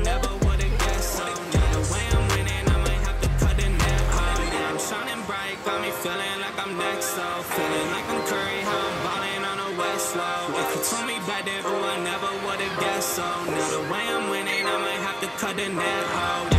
never would've guessed. So now the way I'm winning, I might have to cut the net. Oh yeah, I'm shining bright, got me feeling like I'm next. So feeling like I'm Curry, how I'm balling on a West Low. If you told me back then, ooh, I never would've guessed. So now the way I'm winning, I might have to cut the net. Oh yeah.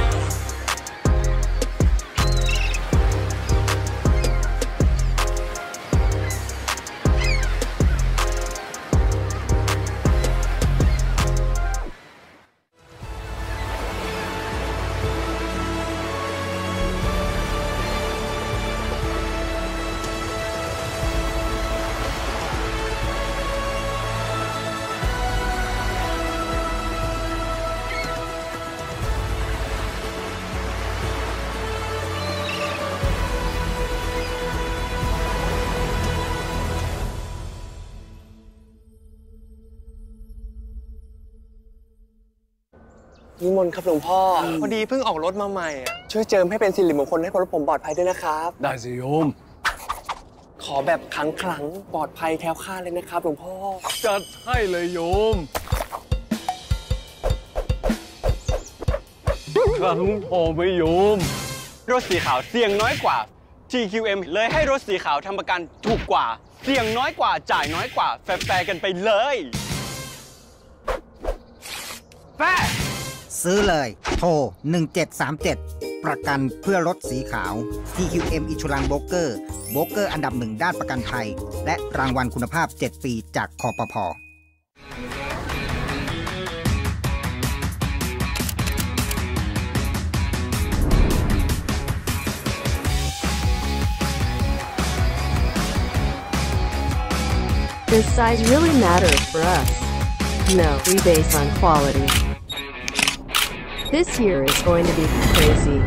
นิมนต์ครับหลวงพ่อพอดีเพิ่งออกรถมาใหม่ช่วยเจิมให้เป็นสิริมงคลให้รถผมปลอดภัยด้วยนะครับได้สิโยมขอแบบขลังปลอดภัยแคล้วคลาดเลยนะครับหลวงพ่อจัดให้เลยโยมครั้งพอไหมโยมรถสีขาวเสี่ยงน้อยกว่า TQM เลยให้รถสีขาวทำประกันถูกกว่าเสี่ยงน้อยกว่าจ่ายน้อยกว่าแฟร์กันไปเลยแฟร์ซื้อเลยโทร1737ประกันเพื่อรถสีขาว TQM Insurance Broker โบรกเกอร์อันดับหนึ่งด้านประกันภัยและรางวัลคุณภาพ7ปีจากคปภ. Does size really matter for us? No, we base on quality. This year is going to be crazy.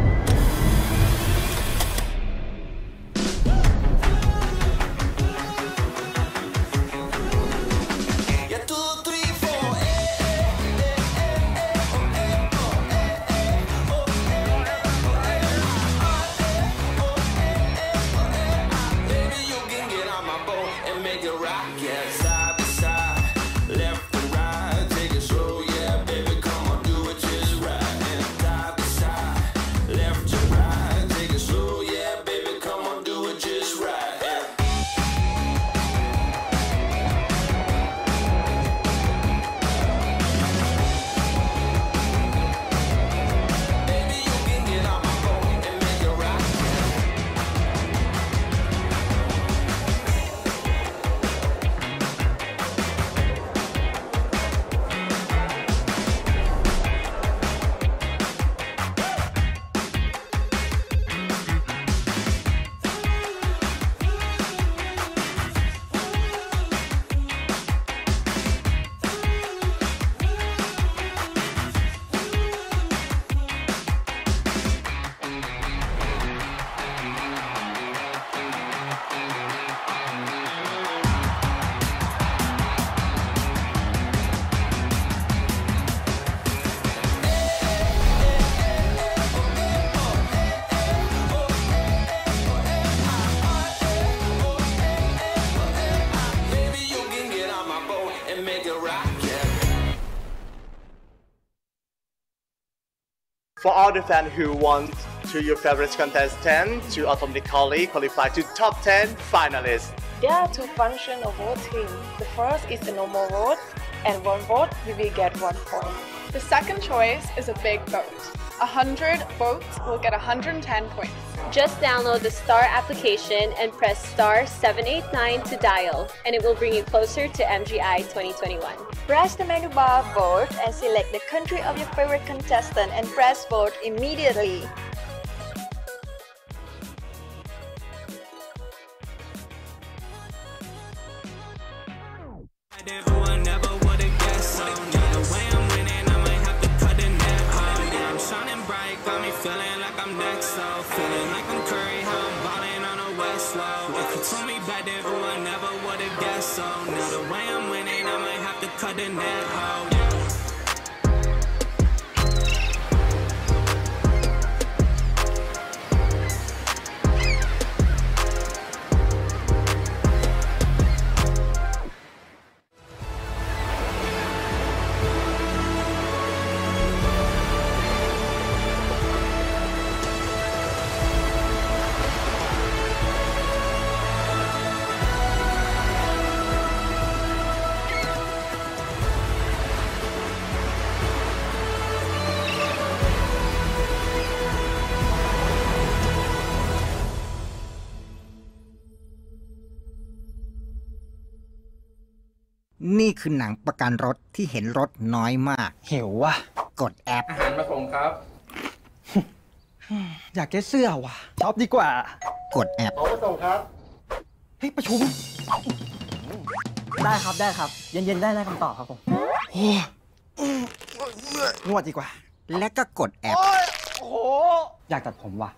For all the fans who want to your favorite contestant to automatically qualify to top 10 finalists. There are two functions of voting. The first is a normal vote, and one vote you will get 1 point. The second choice is a big vote. 100 votes will get 110 points. Just download the STAR application and press star 789 to dial, and it will bring you closer to MGI 2021. Press the menu bar vote and select the country of your favorite contestant and press vote immediately. Feeling like I'm next, so feeling like I'm Curry, how I'm balling on a West Low. If you told me back then, ooh, I never would've guessed. So now the way I'm winning, I might have to cut the net. Oh yeah. นี่คือหนังประกันรถที่เห็นรถน้อยมากหิวว่ะกดแอปอาหารมาส่งครับอยากได้เสื้อว่ะช็อปดีกว่ากดแอปขอมาส่งครับเฮ้ยประชุมได้ครับได้ครับ เย็นๆได้คำตอบครับผมนวดดีกว่าและก็กดแอปโอ้โหอยากตัดผมว่ะ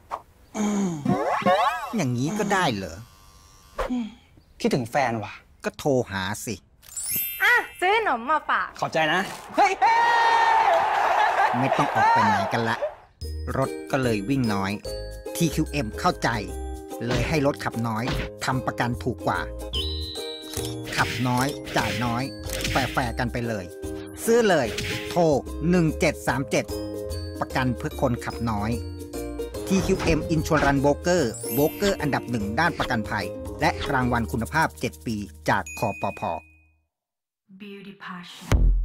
อย่างนี้ก็ได้เหรอคิดถึงแฟนว่ะก็โทรหาสิซื้อขนมมาฝากขอบใจนะเฮ้ยไม่ต้องออกไปไหนกันละ รถก็เลยวิ่งน้อย TQM เข้าใจ เลยให้รถขับน้อยทำประกันถูกกว่า ขับน้อยจ่ายน้อยแฝงกันไปเลย ซื้อเลยโทร 1737 ประกันเพื่อคนขับน้อย TQM Insurance Broker โบรกเกอร์อันดับ 1 ด้านประกันภัย และรางวัลคุณภาพ 7 ปีจากคปภ. Beauty Passion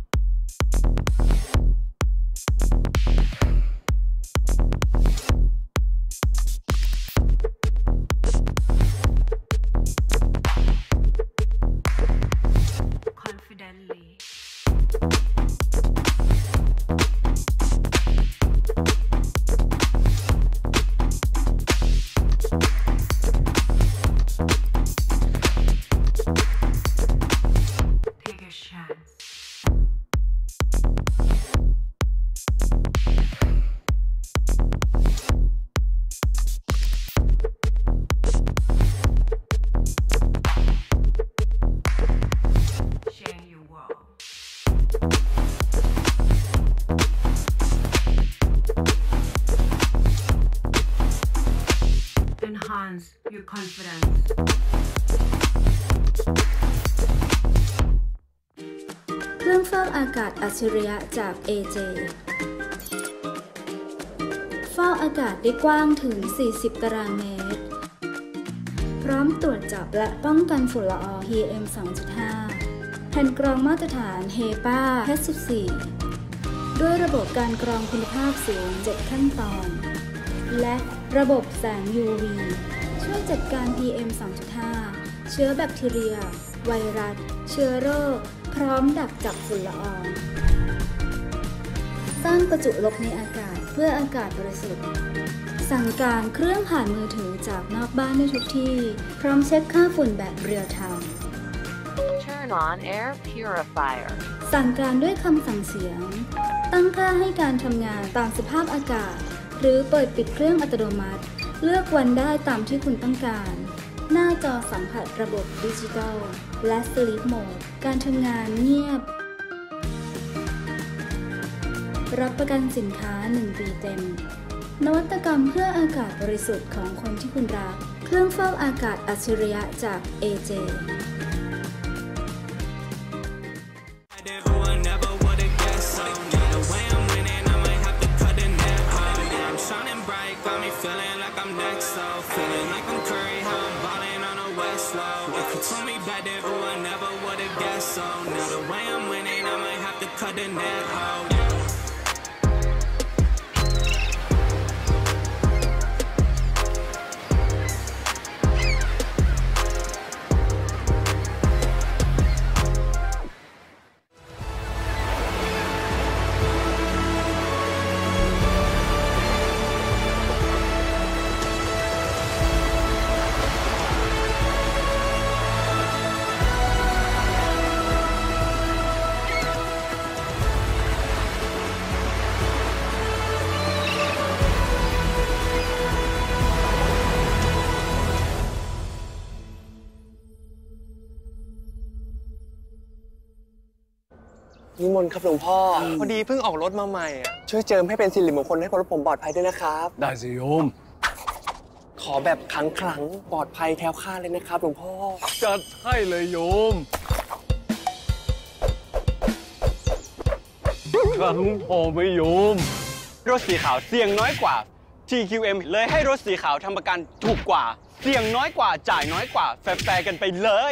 Confidently Take a chance Share your world Enhance your confidence เครื่องฟอกอากาศอัจฉริยะจาก AJ ฟอกอากาศได้กว้างถึง 40 ตารางเมตร พร้อมตรวจจับและป้องกันฝุ่นละออง PM 2.5 แผ่นกรองมาตรฐาน HEPA H14 ด้วยระบบการกรองคุณภาพสูง 7 ขั้นตอน และระบบแสง UV ช่วยจัดการ PM 2.5 เชื้อแบคทีเรีย ไวรัส เชื้อโรค พร้อมดักจับฝุ่นละออง สร้างประจุลบในอากาศเพื่ออากาศบริสุทธิ์ สั่งการเครื่องผ่านมือถือจากนอกบ้านได้ทุกที่ พร้อมเช็คค่าฝุ่นแบบเรียลไทม์ Turn on air purifier สั่งการด้วยคำสั่งเสียง ตั้งค่าให้การทำงานตามสภาพอากาศ หรือเปิดปิดเครื่องอัตโนมัติ เลือกวันได้ตามที่คุณต้องการ หน้าจอสัมผัสระบบดิจิทัล และ Sleep Mode การทำงานเงียบ รับประกันสินค้า 1 ปีเต็ม นวัตกรรมเพื่ออากาศบริสุทธิ์ของคนที่คุณรัก เครื่องฟอกอากาศอัจฉริยะจาก AJ Feeling like I'm next, so feeling like I'm Curry, how I'm ballin' on the West Low. If you told me back then, ooh, I never would've guessed so. Now the way I'm winning, I might have to cut the net out. นิมนต์ครับหลวงพ่อพอดีเพิ่งออกรถมาใหม่อ่ะช่วยเจิมให้เป็นสิริมงคลให้รถผมปลอดภัยด้วยนะครับได้สิโยมขอแบบขลังปลอดภัยแคล้วคลาดเลยนะครับหลวงพ่อจัดให้เลยโยมขังพอไหมโยมรถสีขาวเสี่ยงน้อยกว่า TQM เลยให้รถสีขาวทำประกันถูกกว่า เสี่ยงน้อยกว่าจ่ายน้อยกว่าแฟร์กันไปเลย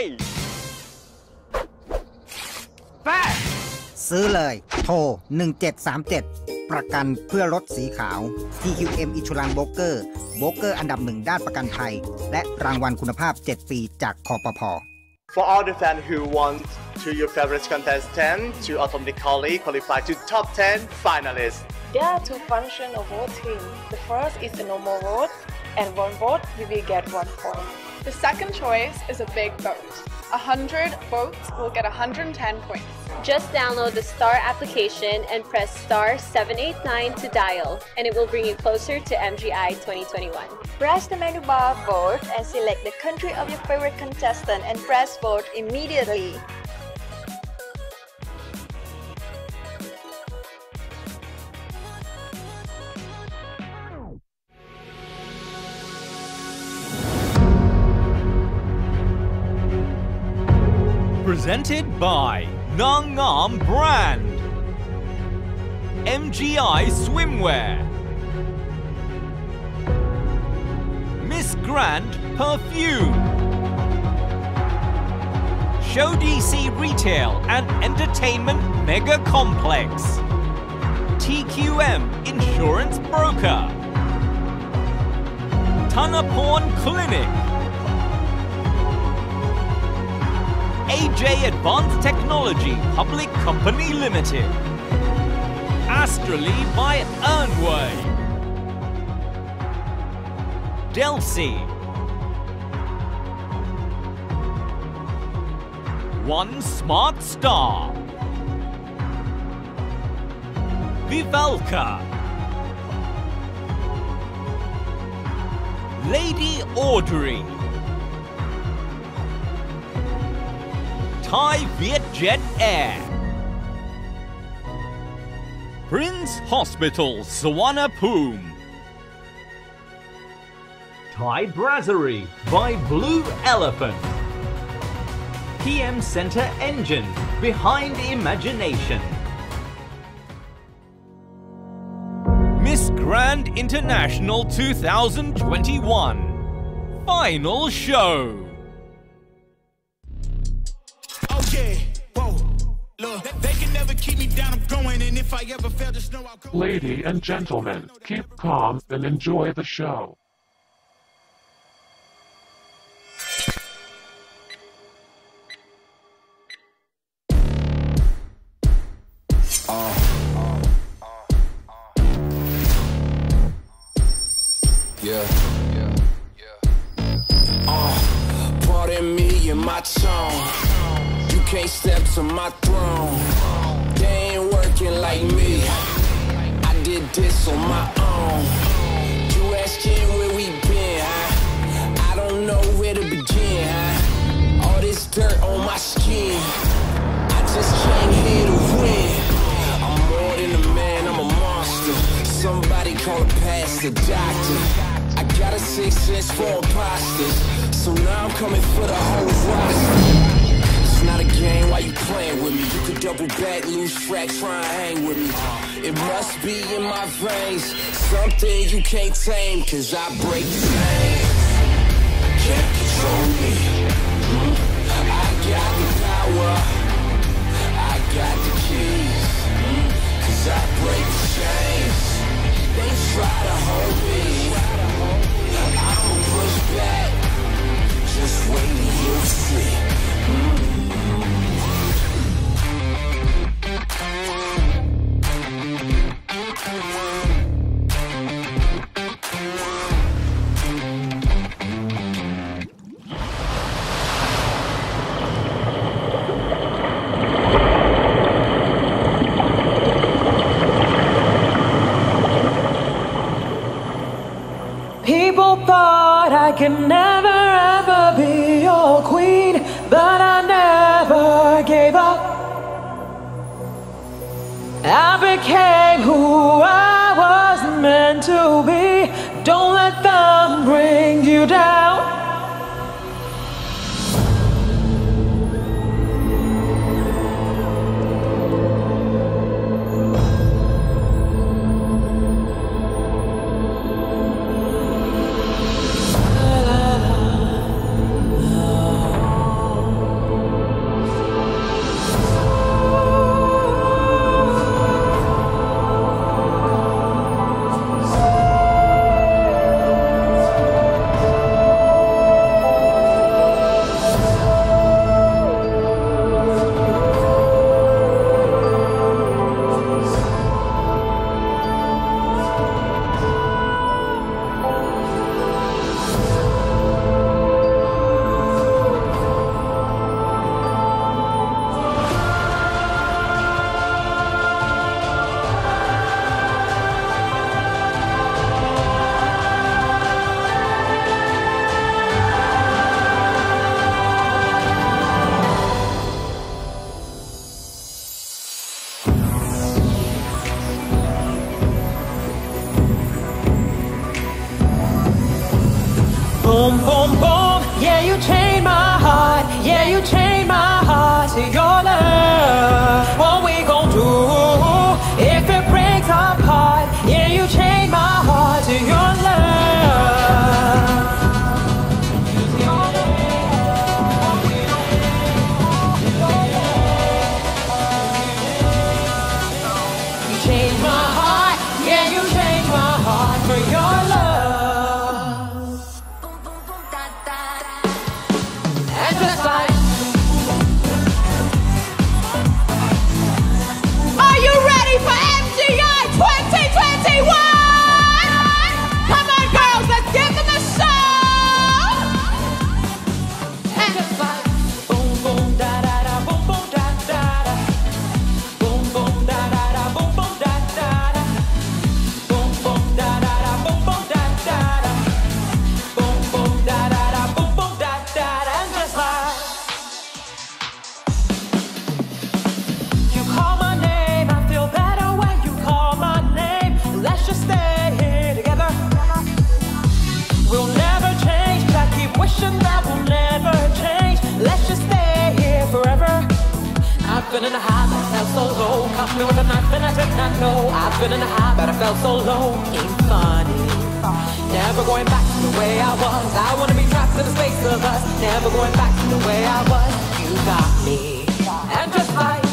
แฟร์ซื้อเลยโทร 1737 ประกันเพื่อรถสีขาว TQM Insurance Broker โบรกเกอร์อันดับ 1 ด้านประกันภัย และรางวัลคุณภาพ 7 ปีจากคปภ. For all the fans who want to your favorite contestant to automatically qualify to top 10 finalists. There are two functions of voting. The first is a normal vote, and one vote you will get 1 point. The second choice is a big vote. 100 votes will get 110 points. Just download the STAR application and press star 789 to dial, and it will bring you closer to MGI 2021. Press the menu bar Vote and select the country of your favorite contestant and press Vote immediately. Presented by Nang Ngam Brand, MGI Swimwear, Miss Grand Perfume, Show DC Retail and Entertainment Mega Complex, TQM Insurance Broker, Thanaporn Clinic, AJ Advanced Technology Public Company Limited, Astrally by Ernway, Delsey, One Smart Star, Vivalka, Lady Audrey, Thai Vietjet Air, Prince Hospital Suvarnabhumi, Thai Brasserie by Blue Elephant, PM Center Engine, behind imagination, Miss Grand International 2021 Final Show. Ladies and gentlemen, keep calm and enjoy the show. Pardon me and my tone. You can't step to my throne. They ain't working like me. I did this on my own. You asking where we been, huh? I don't know where to begin, huh? All this dirt on my skin. I just came here to win. I'm more than a man, I'm a monster. Somebody call a pastor, doctor. I got a 6th sense for imposters. So now I'm coming for the whole roster. It's not a game, why you playing with me? You could double back, lose track, try and hang with me. It must be in my veins, something you can't tame, cause I break chains. Can't control me. I got the power, I got the keys, cause I break chains. They try to hold me, I'ma push back. Just wait and you'll see. People thought I could never ever be your queen, but I never gave up. I became who I was meant to be. Don't let them bring you down. Boom, boom, boom. Yeah, you changed my heart. Yeah, you changed my heart to your love. What we gon' do if it breaks apart? Yeah, you changed my heart to your love. You changed my heart. Yeah, you changed my heart for your love. And just like, Are you ready for MGI 2021? Come on, girls, let's get them a show. and just like, boom, boom, da da da, boom, boom, da da da, boom, boom, da da da, boom, boom, da da da, boom, boom, da da da, boom, boom, da da da, boom, boom, da da da, boom, boom, da da da, and just like, you call my name, I feel better when you call my name. Let's just stay here together. We'll never change. I keep wishing that we'll never change. Let's just stay here forever. I've been in a high, but I felt so low. Caught me with a knife and I did not know. I've been in a high, but I felt so low. Ain't funny. Never going back to the way I was. I wanna be trapped in the space of us. Never going back to the way I was. You got me. And just like,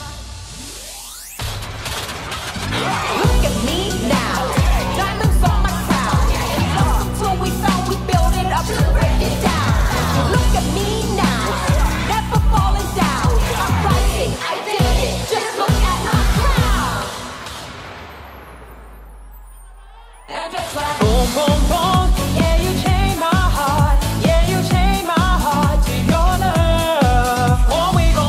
Look at me now. Diamonds on my crown. Until we found, we build it up and break it down. Look at me now. Never falling down. I'm rising. I did it. Just look at my crown. and just like, boom, boom, boom. Yeah, you changed my heart. Yeah, you changed my heart to your love. What we gon'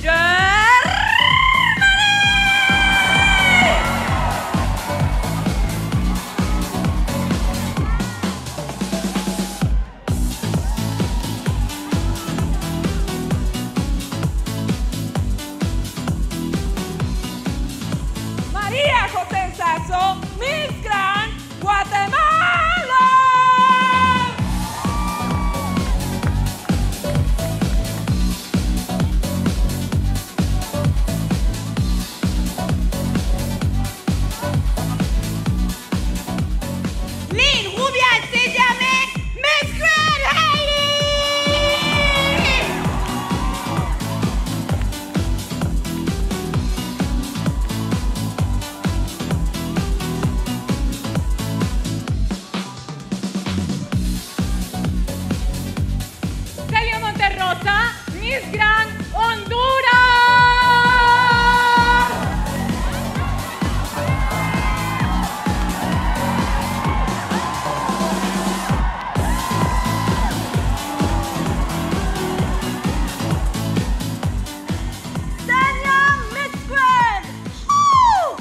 María José Sasso, Miss Grand Guatemala. Lynn Rubial Sejame, Miss Grand Haiti. Celio Monterrosa, Miss Grand Honduras. Daniel Miss Grand. Woo!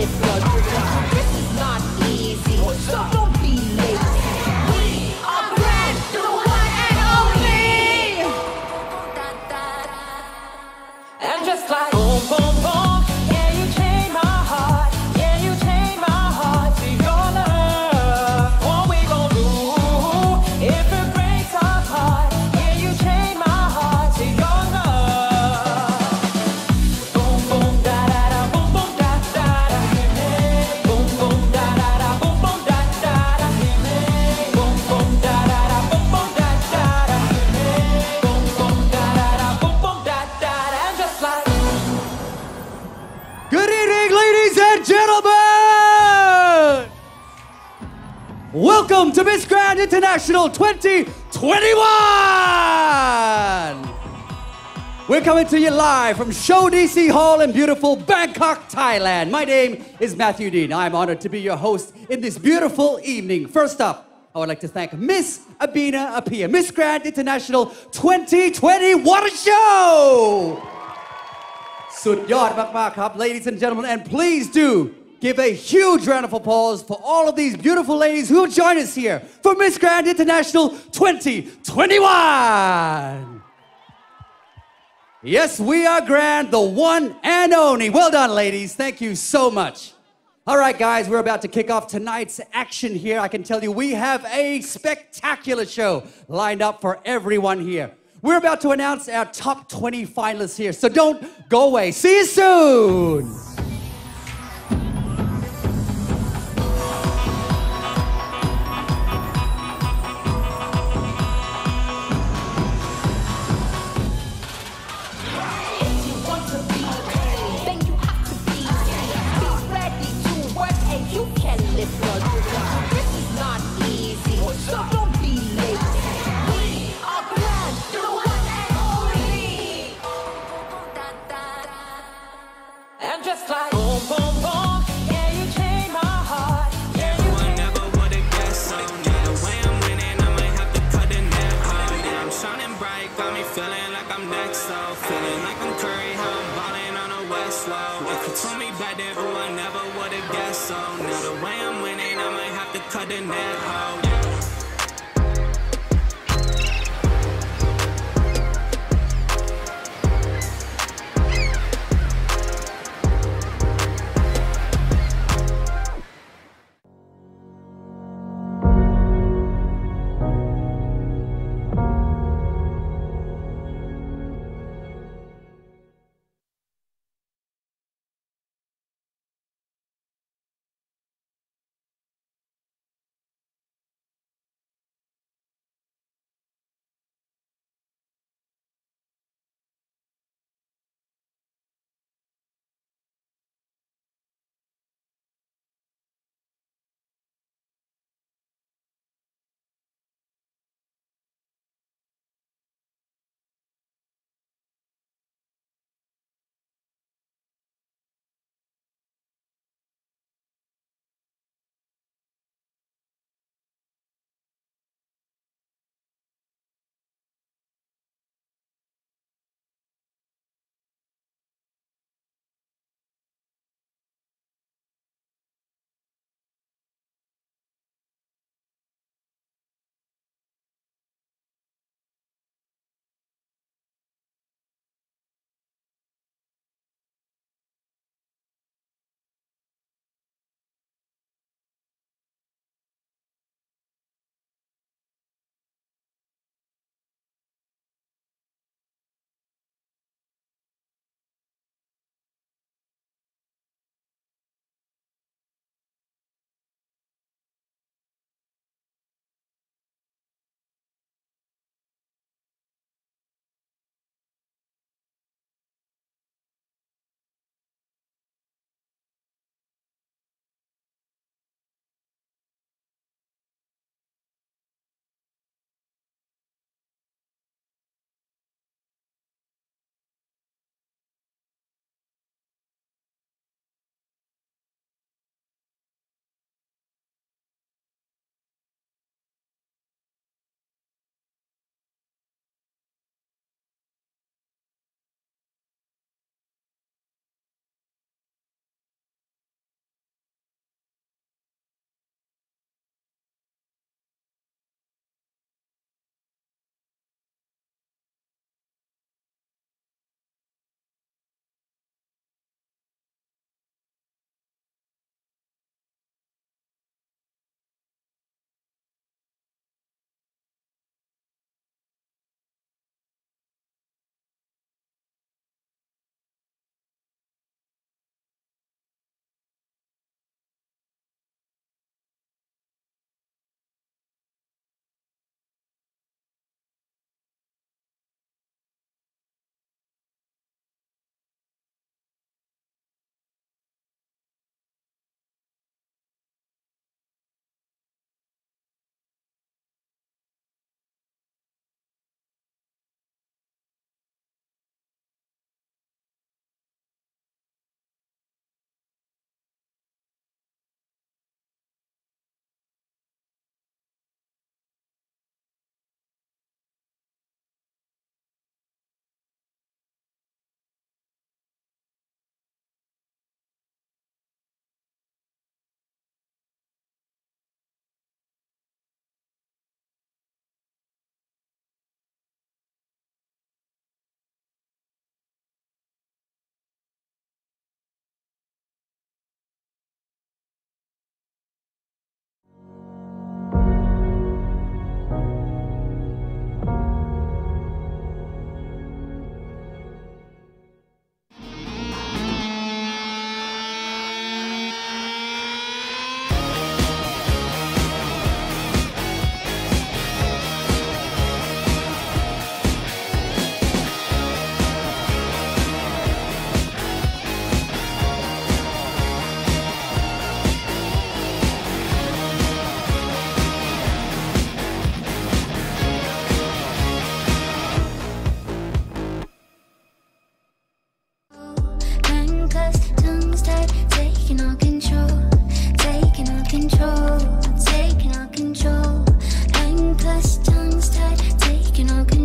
lift your drink. This is not easy, so don't be lazy. We are grand, the one and only. And just like boom, boom, boom, yeah, you changed my heart. Yeah, you changed my heart to your love. What we gon' do if it breaks our heart? Yeah, you changed my heart to your love. Boom, boom, da da da, boom, boom, da da da. Boom, boom, da da da, boom, boom, da da da. Boom, boom, da da da, boom, boom, da da da. Boom, boom, da da da, boom, boom, da da da. And just like. Good evening, ladies and gentlemen! Welcome to Miss Grand International 2021! We're coming to you live from Show DC Hall in beautiful Bangkok, Thailand. My name is Matthew Dean. I'm honored to be your host in this beautiful evening. First up, I would like to thank Miss Abina Apia, Miss Grand International 2020. What a show! สุดยอดมากๆครับ ladies and gentlemen, and please do give a huge round of applause for all of these beautiful ladies who have joined us here for Miss Grand International 2021. Yes, we are grand, the one and only. Well done, ladies. Thank you so much. All right, guys, we're about to kick off tonight's action here. I can tell you we have a spectacular show lined up for everyone here. We're about to announce our top 20 finalists here, so don't go away. See you soon!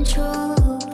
control.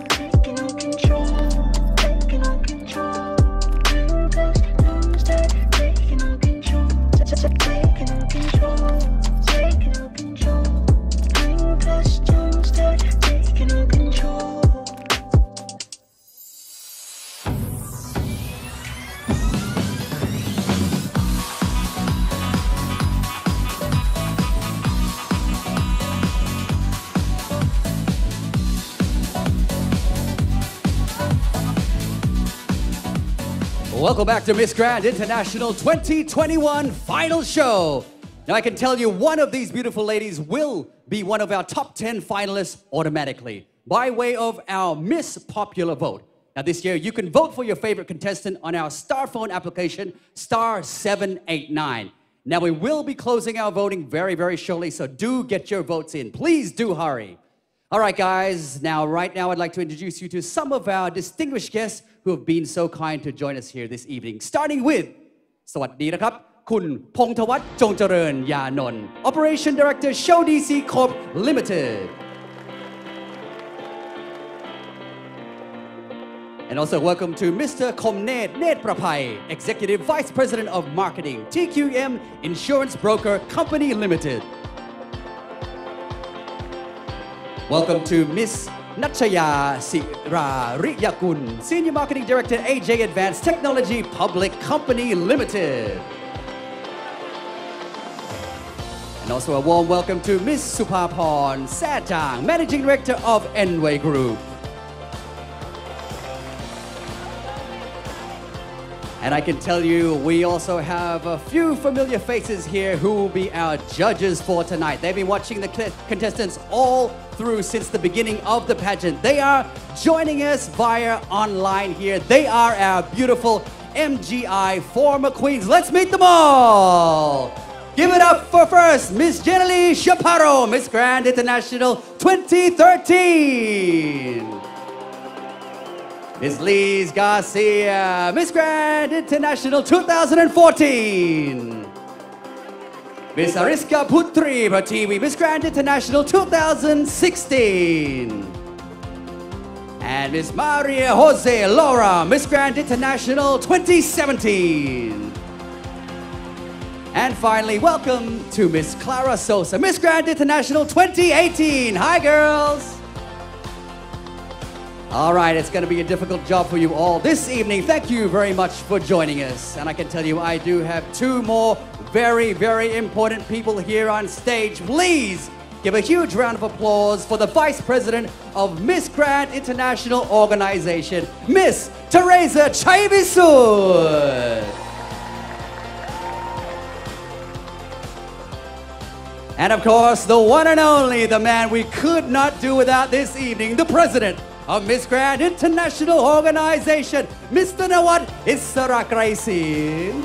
Welcome back to Miss Grand International 2021 final show. Now I can tell you one of these beautiful ladies will be one of our top 10 finalists automatically by way of our Miss Popular vote. Now this year you can vote for your favorite contestant on our Star Phone application, star 789. Now we will be closing our voting very shortly, so do get your votes in. Please do hurry. All right, guys. Right now, I'd like to introduce you to some of our distinguished guests who have been so kind to join us here this evening. Starting with, สวัสดีนะครับ คุณพงษ์ธวัฒน์จงเจริญยานนท์ Operation Director Show DC Corp Limited. And also welcome to Mr. Komnet Netprapai, Executive Vice President of Marketing, TQM Insurance Broker Company Limited. Welcome to Miss Natchaya Sirariyakun, Senior Marketing Director, AJ Advanced Technology Public Company Limited. And also a warm welcome to Miss Supaporn Sajang, Managing Director of Enway Group. And I can tell you, we also have a few familiar faces here who will be our judges for tonight. They've been watching the contestants all through since the beginning of the pageant. They are joining us via online here. They are our beautiful MGI former queens. Let's meet them all. Give it up for first, Miss Jenny Chaparro, Miss Grand International 2013. Miss Liz Garcia, Miss Grand International 2014. Miss Ariska Putri Prativi, Miss Grand International 2016. And Miss Maria Jose Laura, Miss Grand International 2017. And finally, welcome to Miss Clara Sosa, Miss Grand International 2018. Hi, girls. All right, it's going to be a difficult job for you all this evening. Thank you very much for joining us. And I can tell you, I do have two more very important people here on stage. Please give a huge round of applause for the Vice President of Miss Grand International Organization, Miss Teresa Chaivisud. And of course, the one and only, the man we could not do without this evening, the President of Miss Grand International Organization, Mr. Nawat Isarakraisin.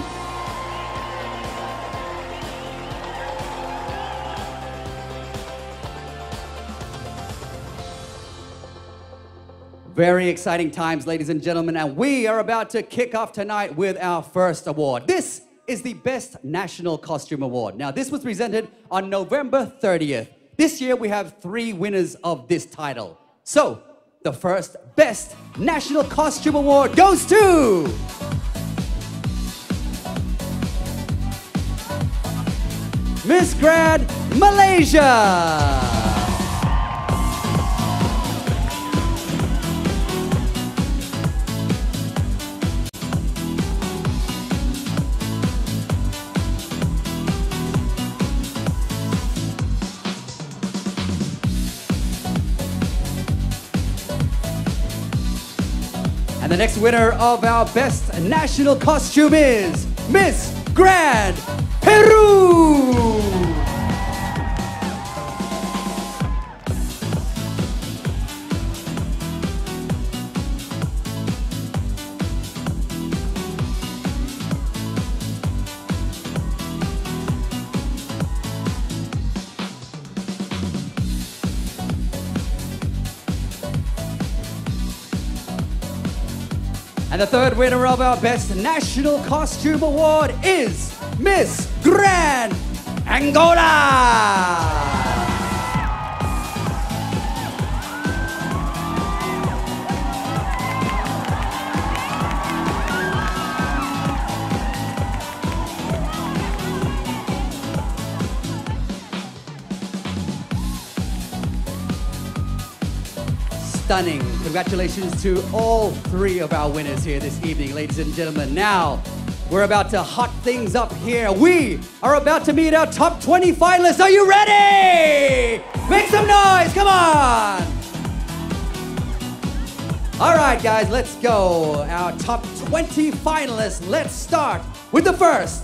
Very exciting times, ladies and gentlemen, and we are about to kick off tonight with our first award. This is the Best National Costume Award. Now, this was presented on November 30th. This year, we have 3 winners of this title. So, the first Best National Costume Award goes to Miss Grand Malaysia. And the next winner of our Best National Costume is Miss Grand Peru. And the third winner of our Best National Costume Award is Miss Grand Angola. stunning. Congratulations to all three of our winners here this evening, ladies and gentlemen. Now, we're about to hot things up here. We are about to meet our top 20 finalists. Are you ready? Make some noise, come on! All right, guys, let's go. Our top 20 finalists. Let's start with the first.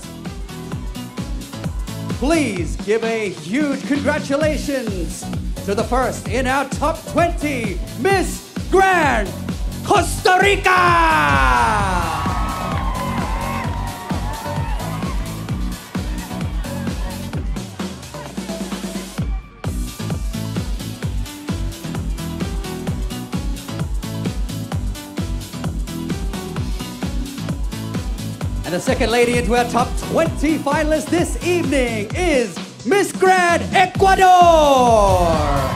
Please give a huge congratulations to the first in our top 20, Miss Grand Costa Rica! And the second lady into our top 20 finalists this evening is Miss Grand Ecuador.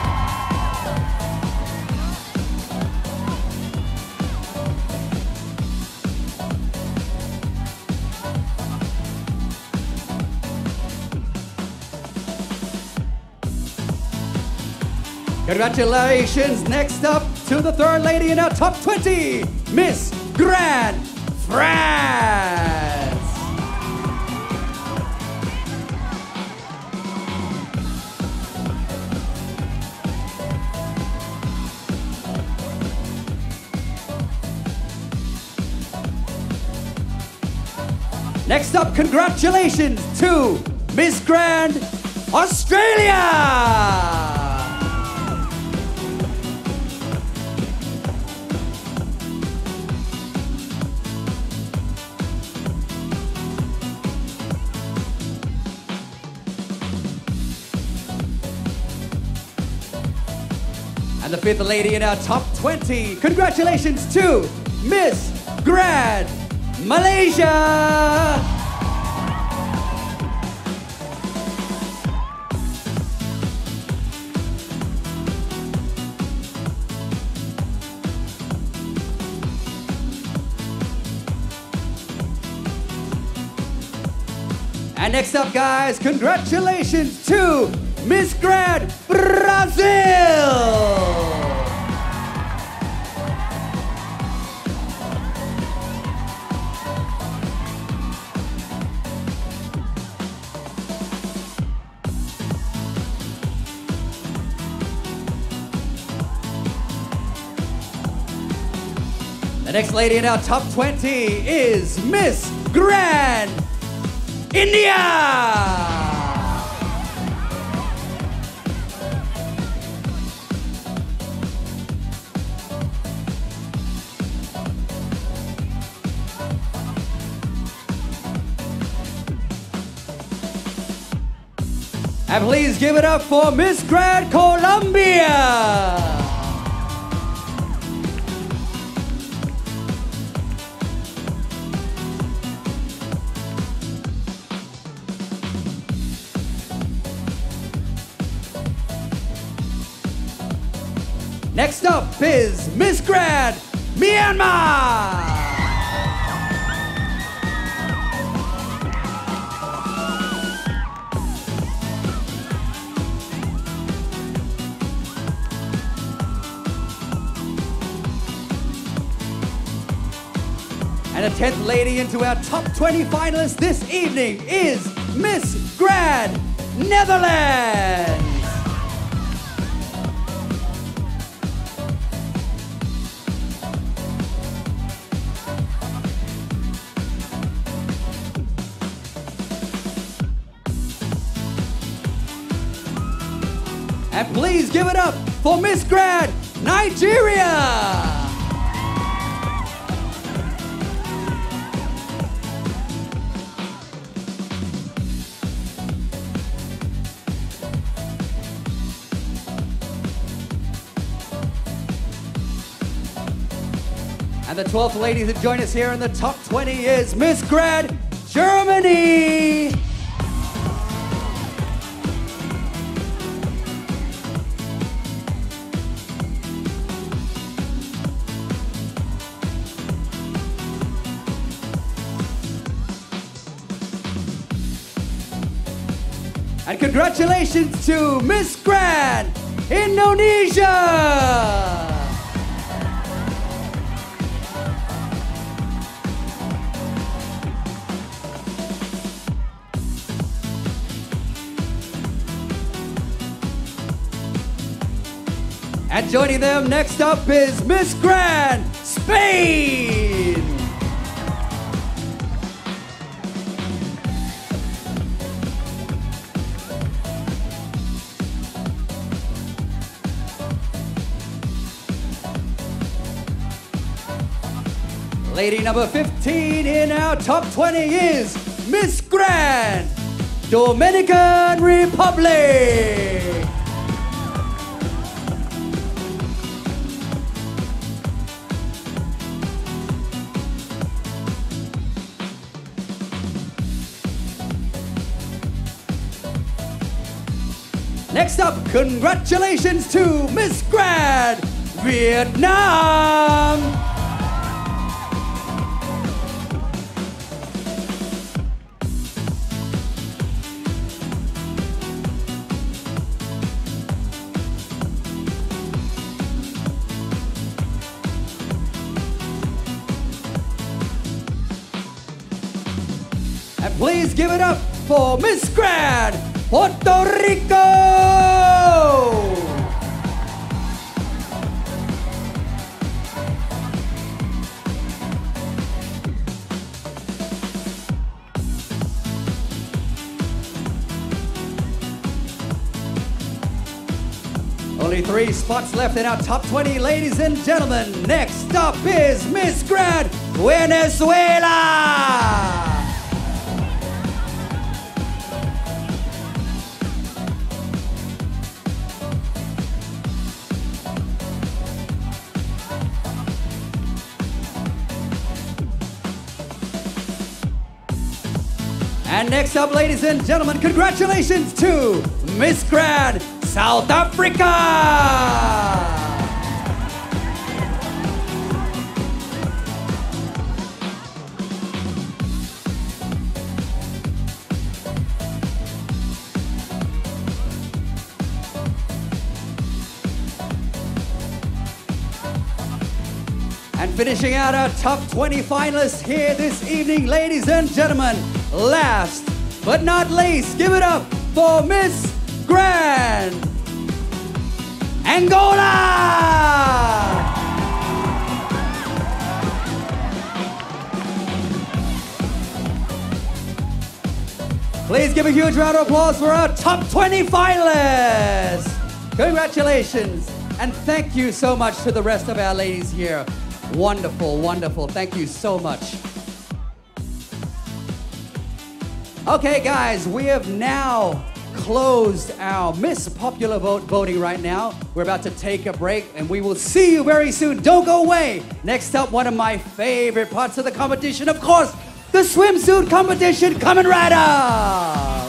Congratulations. Next up to the third lady in our top 20, Miss Grand France. Next up, congratulations to Miss Grand Australia. And the fifth lady in our top 20, congratulations to Miss Grand Malaysia. And next up, guys, congratulations to Miss Grand Brazil. The next lady in our top 20 is Miss Grand India. And please give it up for Miss Grand Colombia. Next up is Miss Grand Myanmar. And the 10th lady into our top 20 finalists this evening is Miss Grand Netherlands. And please give it up for Miss Grand Nigeria. And the 12th lady to join us here in the top 20 is Miss Grand Germany. And congratulations to Miss Grand Indonesia. joining them next up is Miss Grand Spain. Lady number 15 in our top 20 is Miss Grand Dominican Republic. Next up, congratulations to Miss Grand Vietnam. And please give it up for Miss Grand Puerto Rico! Only 3 spots left in our top 20, ladies and gentlemen. Next up is Miss Grand Venezuela! And next up, ladies and gentlemen, congratulations to Miss Grand South Africa! And finishing out our top 20 finalists here this evening, ladies and gentlemen, last but not least, give it up for Miss Grand Angola! Please give a huge round of applause for our top 20 finalists! Congratulations, and thank you so much to the rest of our ladies here. Wonderful, wonderful. Thank you so much. Okay, guys, we have now closed our Miss Popular Vote voting right now. We're about to take a break, and we will see you very soon. Don't go away. Next up, one of my favorite parts of the competition, of course, the swimsuit competition coming right up.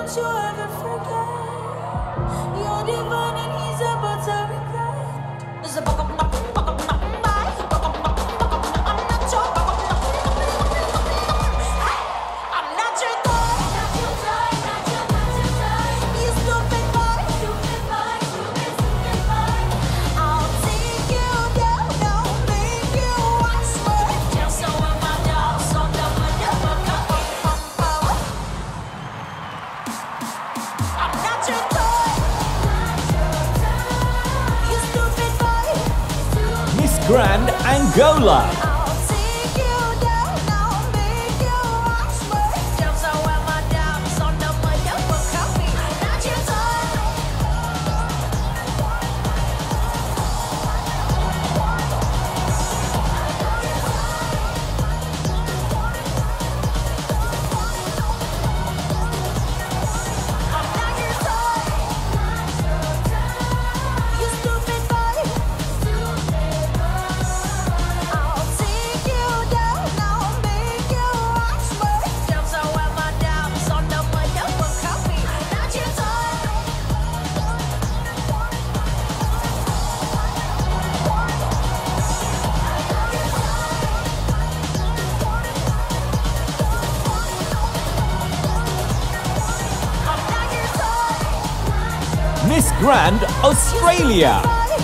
don't you ever forget. You're divine and he's about to regret. There's a buck up, Grand Angola. Miss Grand Australia.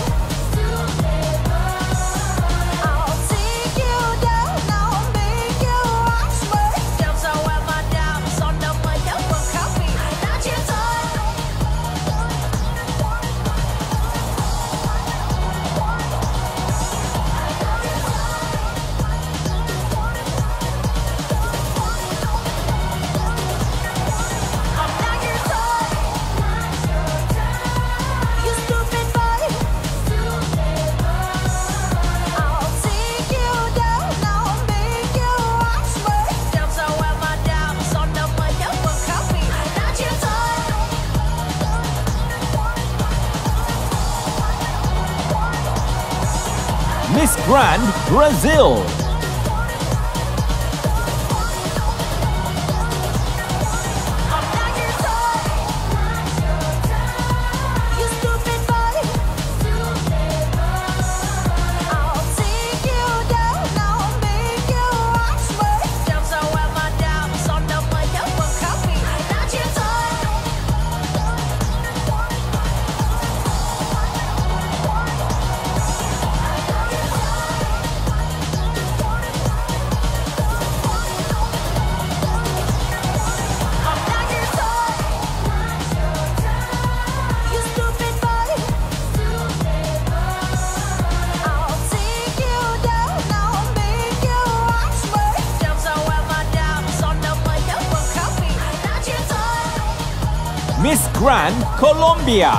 Miss Grand Brazil. Miss Grand Colombia.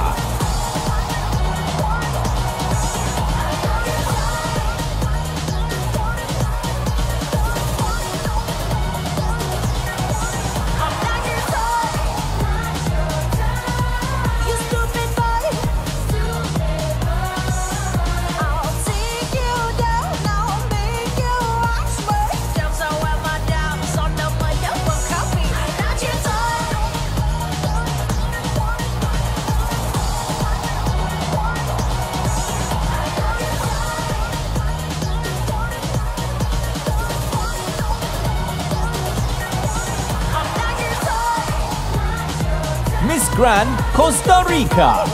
Miss Grand Costa Rica.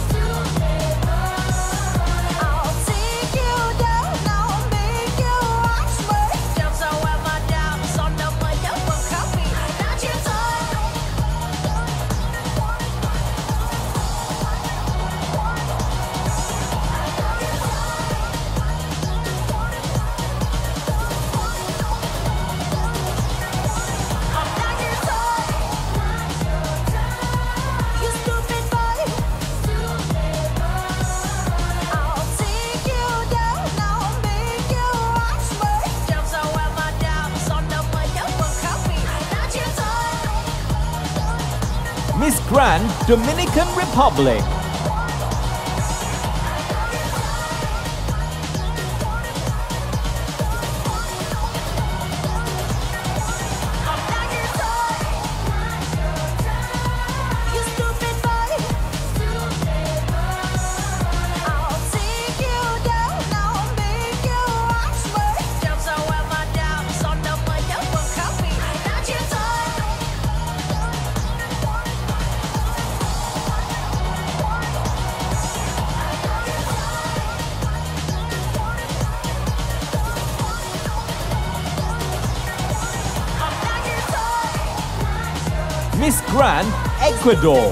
Miss Grand Dominican Republic. Miss Grand Ecuador.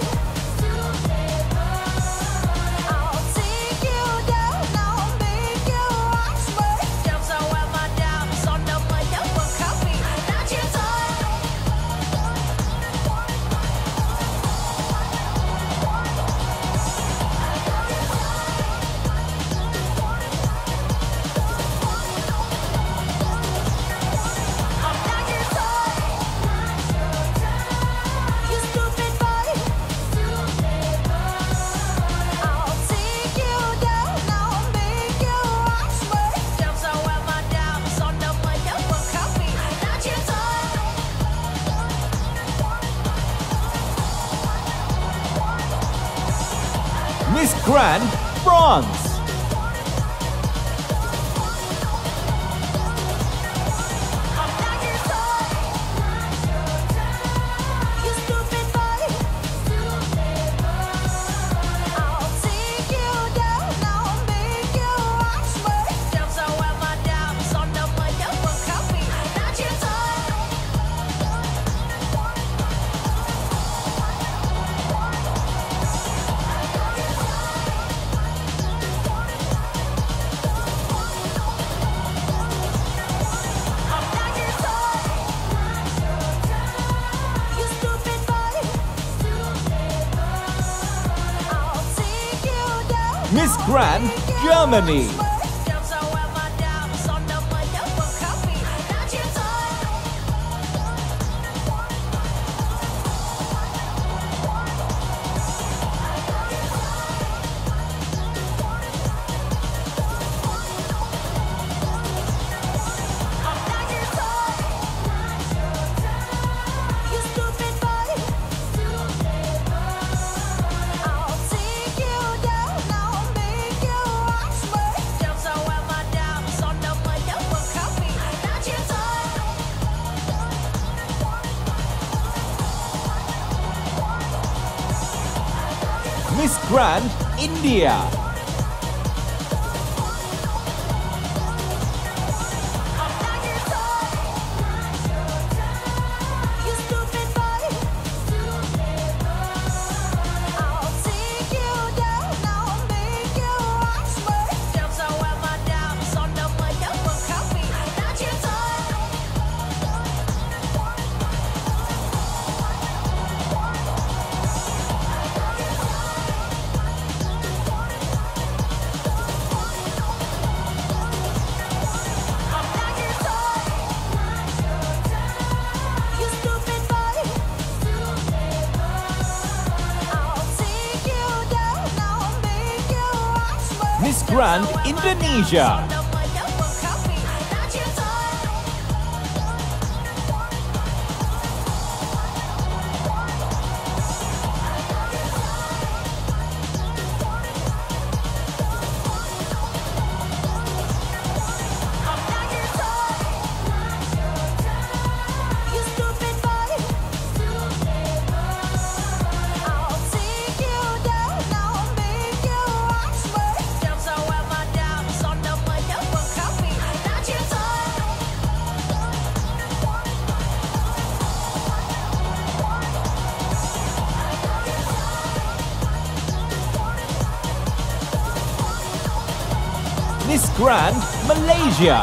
Miss Grand France. Miss Grand Germany. Miss Grand India. Miss Grand Indonesia. Miss Grand Malaysia.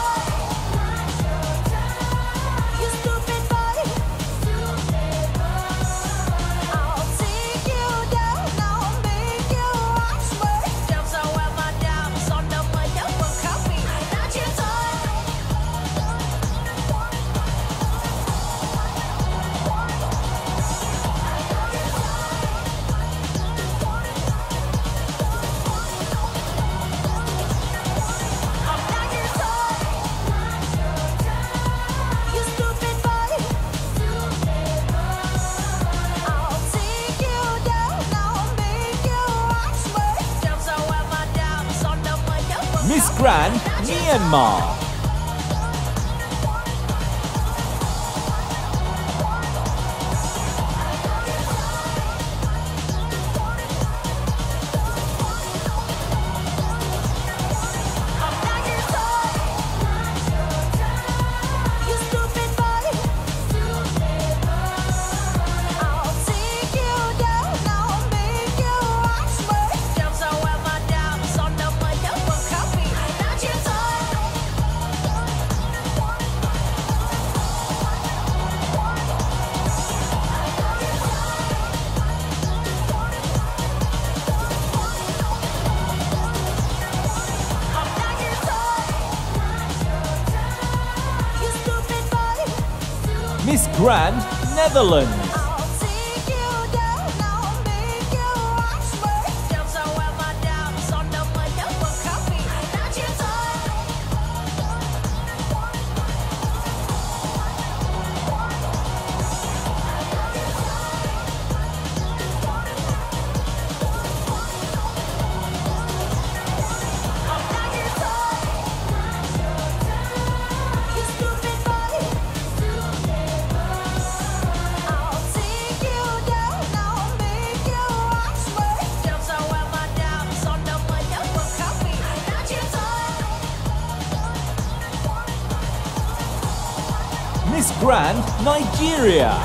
Miss Grand Myanmar. Miss Grand Netherlands. Miss Grand Nigeria.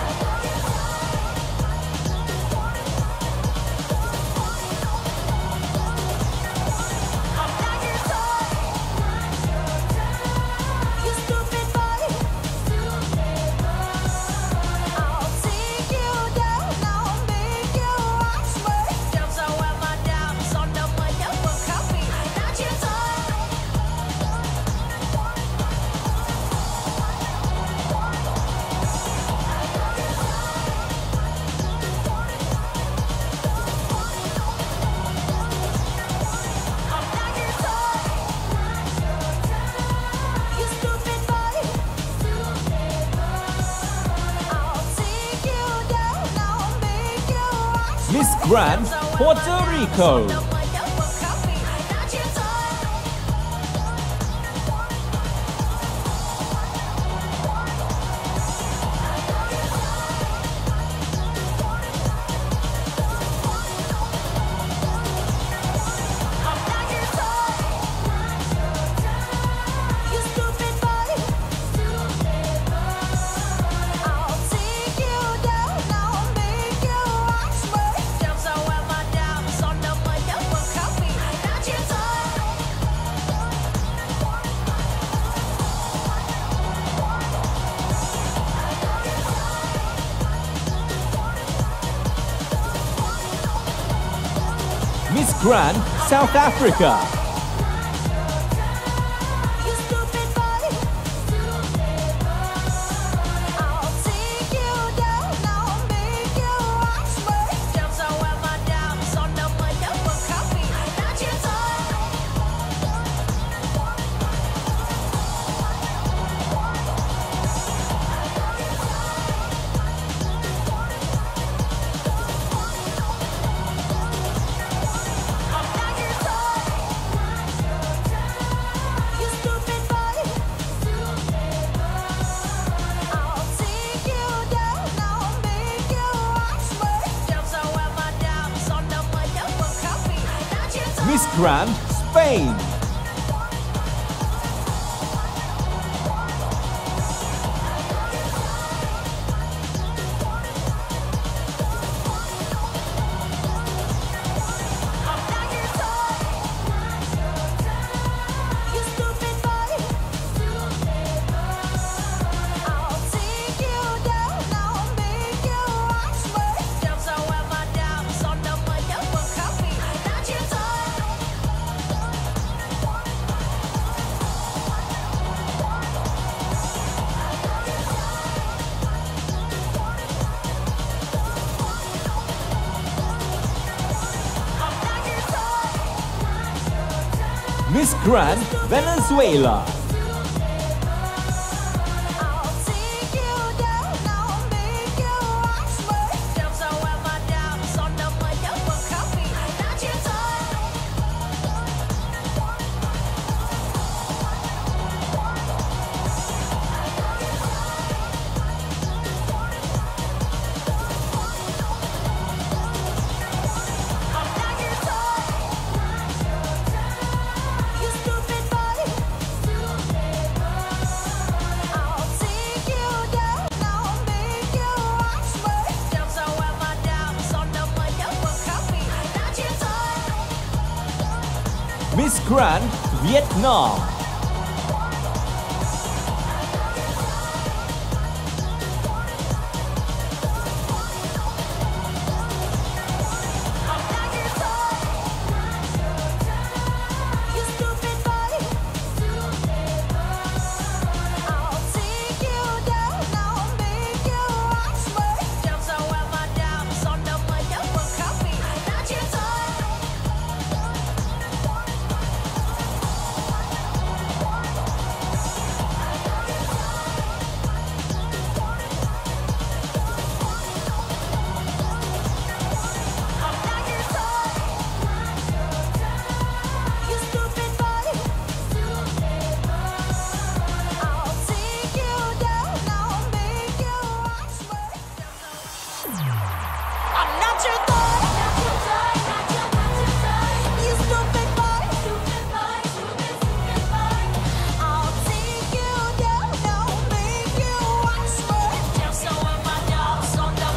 Miss Grand Puerto Rico. Miss Grand South Africa. Miss Grand Spain. Miss Grand Venezuela. Miss Grand Vietnam. not your toy. You stupid boy. I'll take you down, I'll make you watch me. Tell someone my dog's on the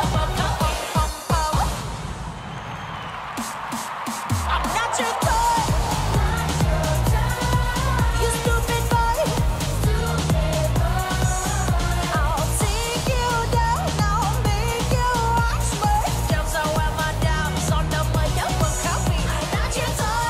I'm not your toy. You stupid boy. I'll take you down, I'll make you watch me. Tell someone my dog's on the coffee. I'm not your toy.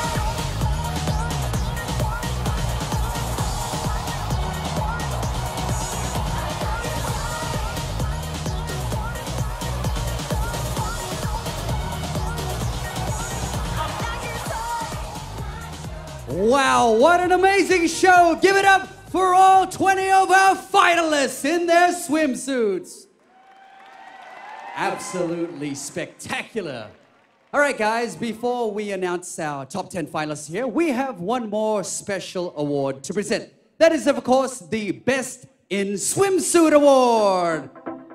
Wow, what an amazing show! Give it up for all 20 of our finalists in their swimsuits. Absolutely spectacular. All right, guys, before we announce our top 10 finalists here, we have one more special award to present. That is, of course, the Best in Swimsuit Award.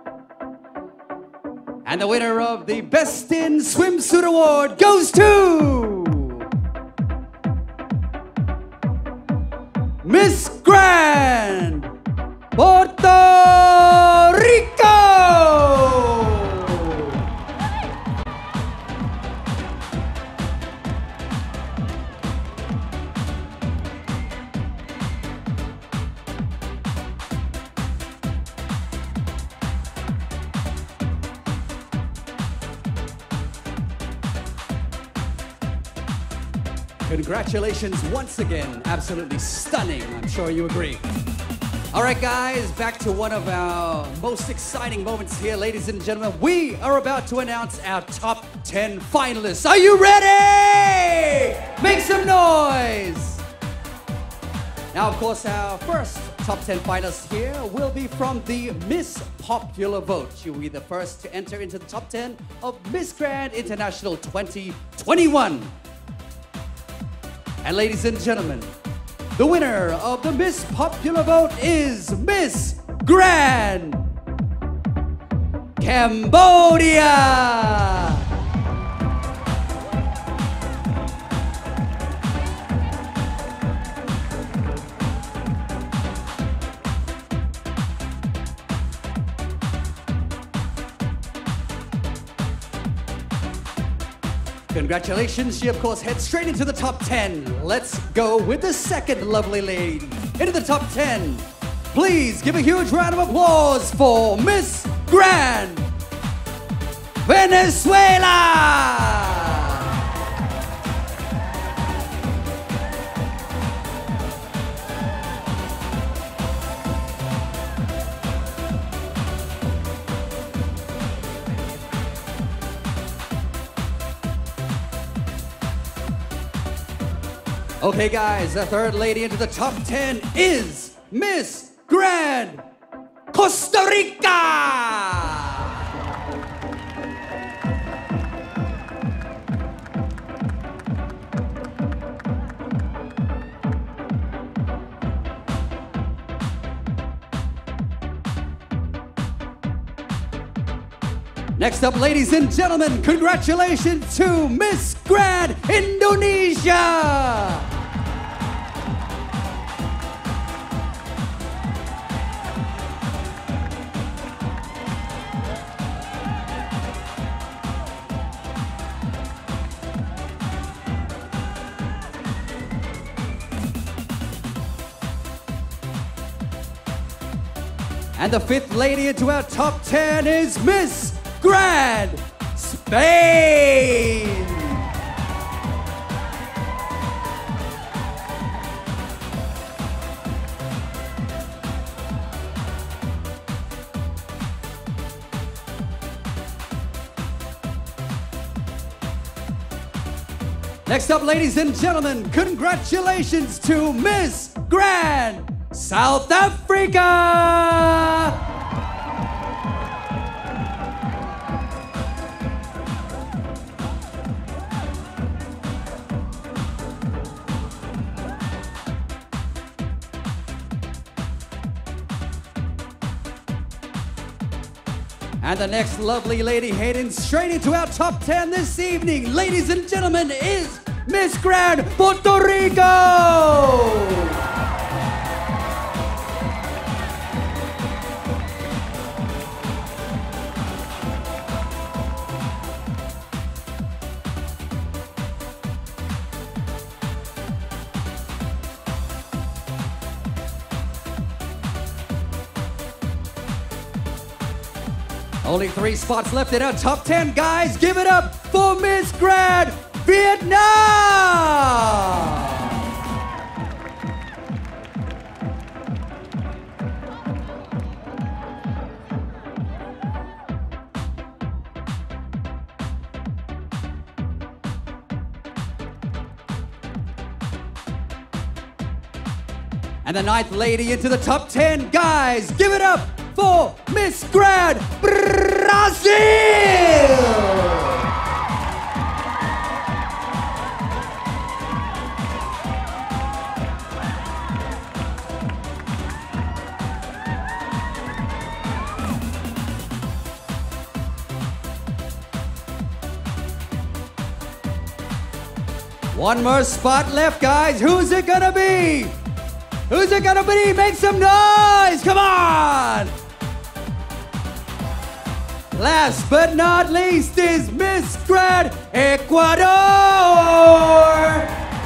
And the winner of the Best in Swimsuit Award goes to Miss Grand, Puerto Rico! Congratulations once again. Absolutely stunning. I'm sure you agree. All right, guys, back to one of our most exciting moments here, ladies and gentlemen. We are about to announce our top 10 finalists. Are you ready? Make some noise. Now, of course, our first top 10 finalists here will be from the Miss Popular Vote. You'll be the first to enter into the top 10 of Miss Grand International 2021. And ladies and gentlemen, the winner of the Miss Popular Vote is Miss Grand Cambodia. Congratulations, she of course heads straight into the top 10. Let's go with the second lovely lady into the top 10. Please give a huge round of applause for Miss Grand Venezuela. Okay, guys, the third lady into the top 10 is Miss Grand Costa Rica. Next up, ladies and gentlemen, congratulations to Miss Grand Indonesia. And the fifth lady into our top 10 is Miss Grand Spain. Next up, ladies and gentlemen, congratulations to Miss Grand South Africa. And the next lovely lady heading straight into our top 10 this evening, ladies and gentlemen, is Miss Grand Puerto Rico! Only 3 spots left in our top 10, guys. Give it up for Miss Grand Vietnam! And the 9th lady into the top 10, guys. Give it up for Miss Grand Brazil! One more spot left, guys. Who's it gonna be? Who's it gonna be? Make some noise! Come on! Last but not least is Miss Grand Ecuador!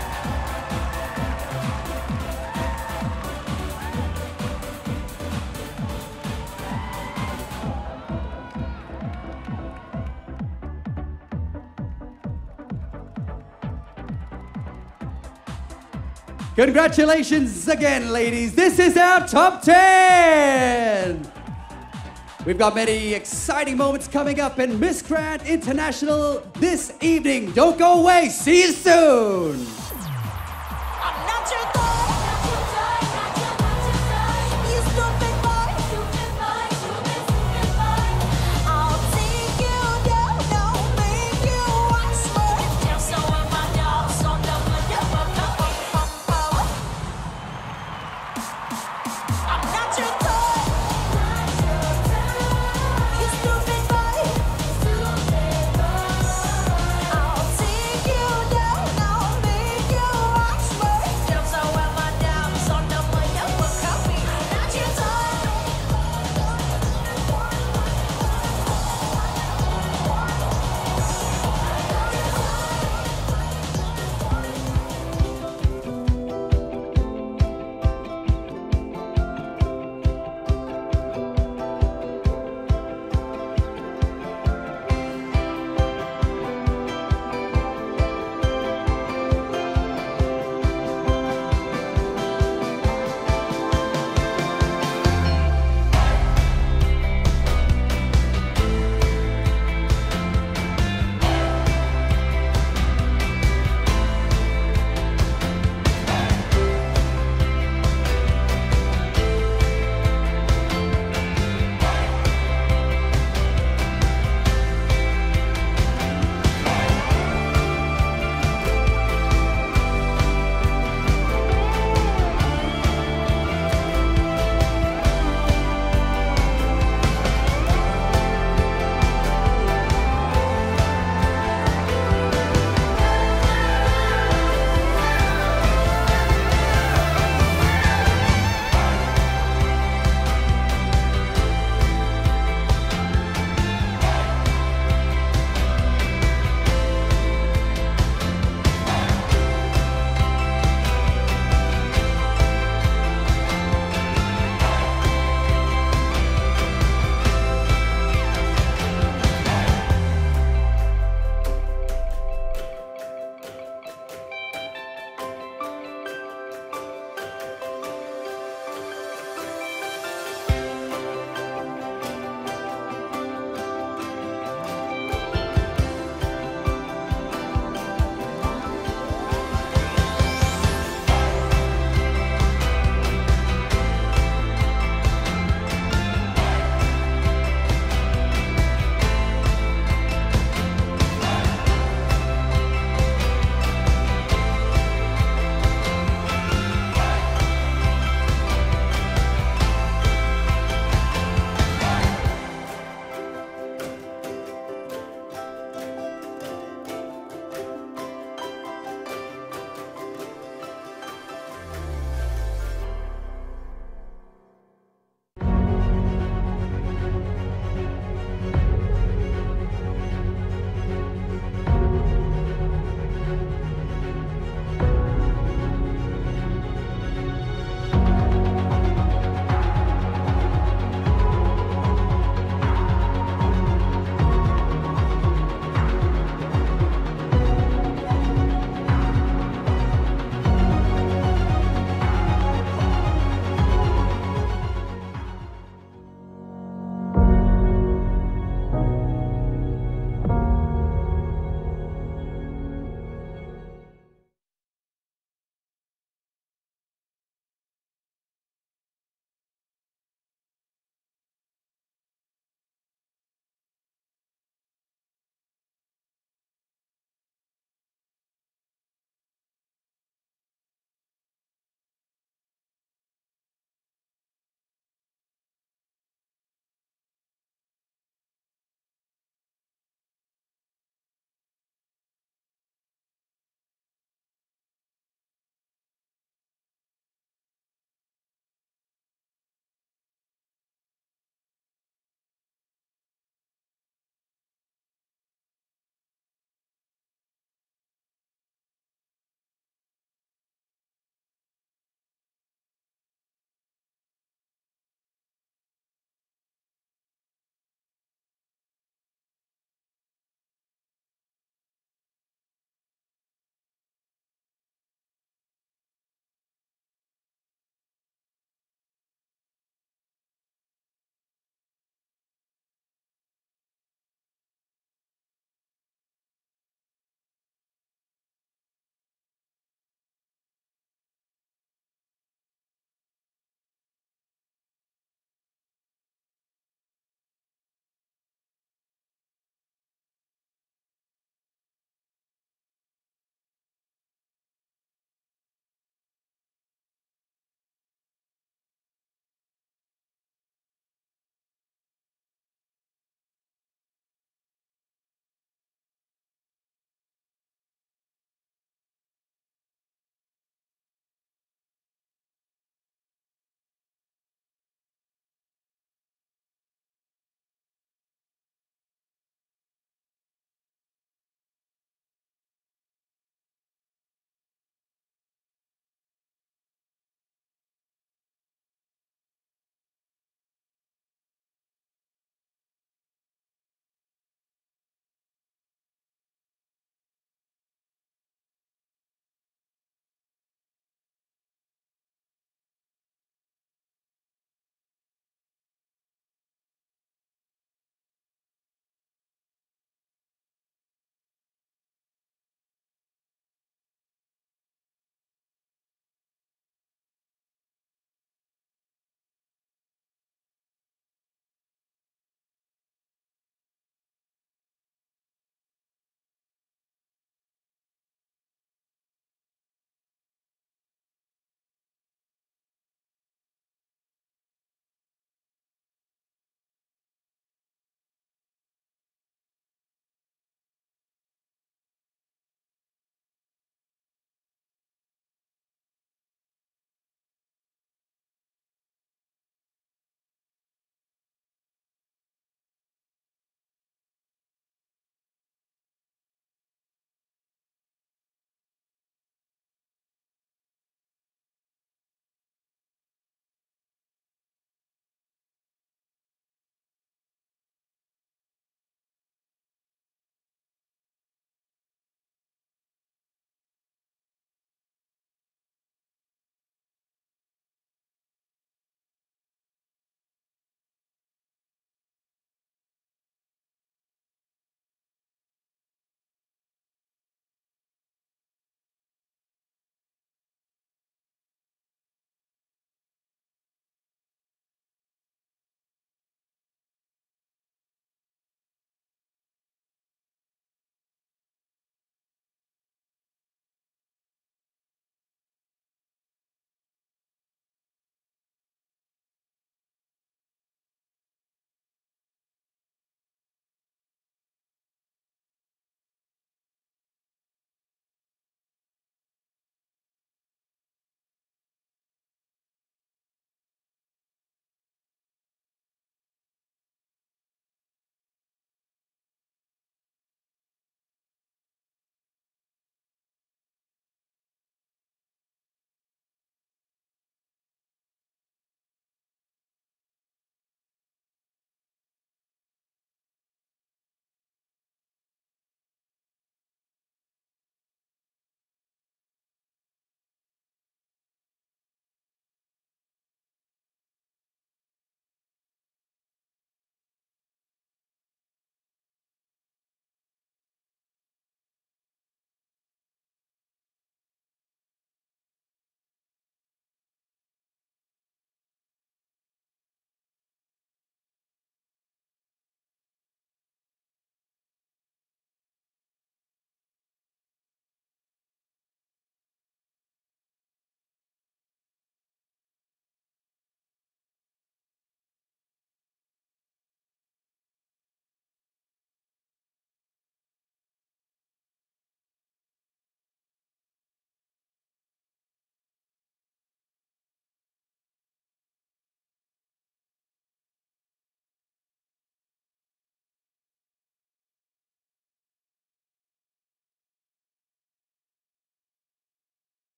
Congratulations again, ladies. This is our top 10. We've got many exciting moments coming up in Miss Grand International this evening. Don't go away. See you soon.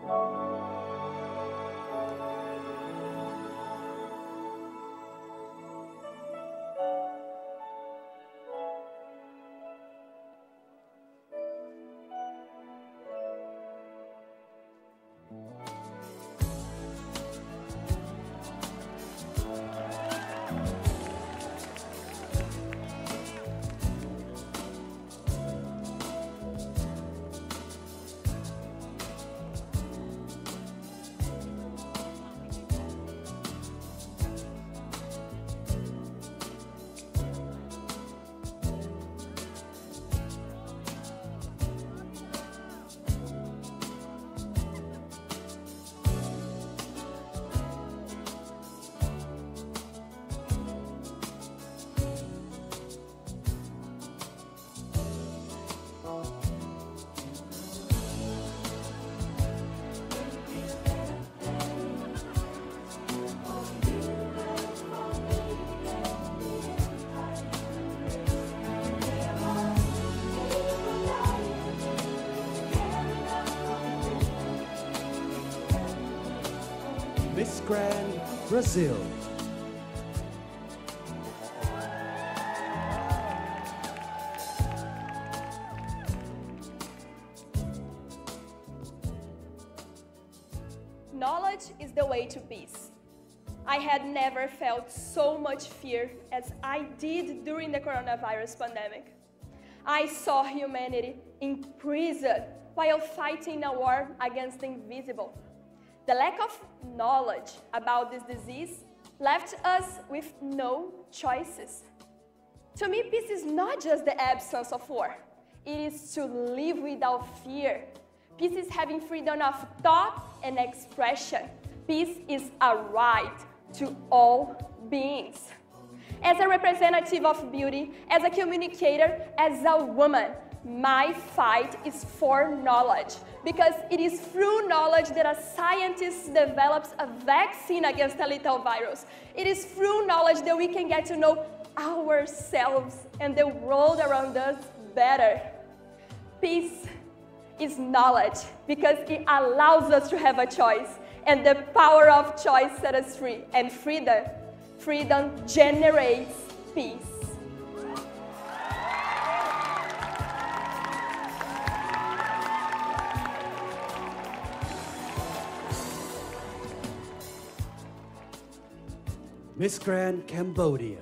Miss Grand Brazil. Knowledge is the way to peace. I had never felt so much fear as I did during the coronavirus pandemic. I saw humanity imprisoned while fighting a war against the invisible. The lack of knowledge about this disease left us with no choices. To me, peace is not just the absence of war. It is to live without fear. Peace is having freedom of thought and expression. Peace is a right to all beings. As a representative of beauty, as a communicator, as a woman, my fight is for knowledge, because it is through knowledge that a scientist develops a vaccine against a lethal virus. It is through knowledge that we can get to know ourselves and the world around us better. Peace is knowledge because it allows us to have a choice, and the power of choice sets us free, and freedom generates peace. Miss Grand Cambodia.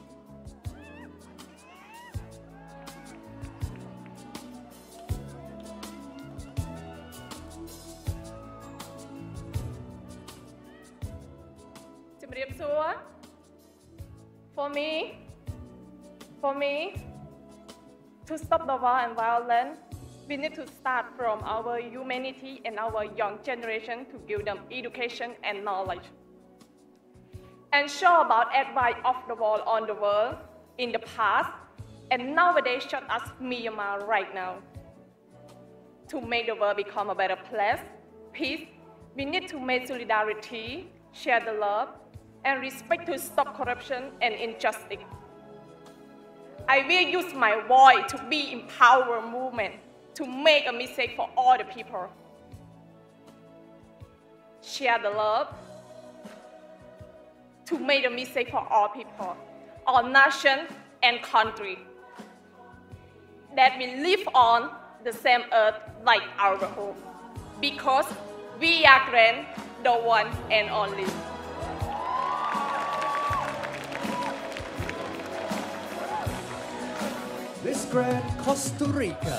For me, to stop the war and violence, we need to start from our humanity and our young generation to give them education and knowledge. And show about advice of the war on the world in the past, and nowadays show us Myanmar right now. To make the world become a better place, peace, we need to make solidarity, share the love, and respect to stop corruption and injustice. I will use my voice to be empower movement, to make a message for all the people. Share the love, to make a message for all people, all nations and country, that we live on the same earth like our home, because we are grand, the one and only. Miss Grand Costa Rica.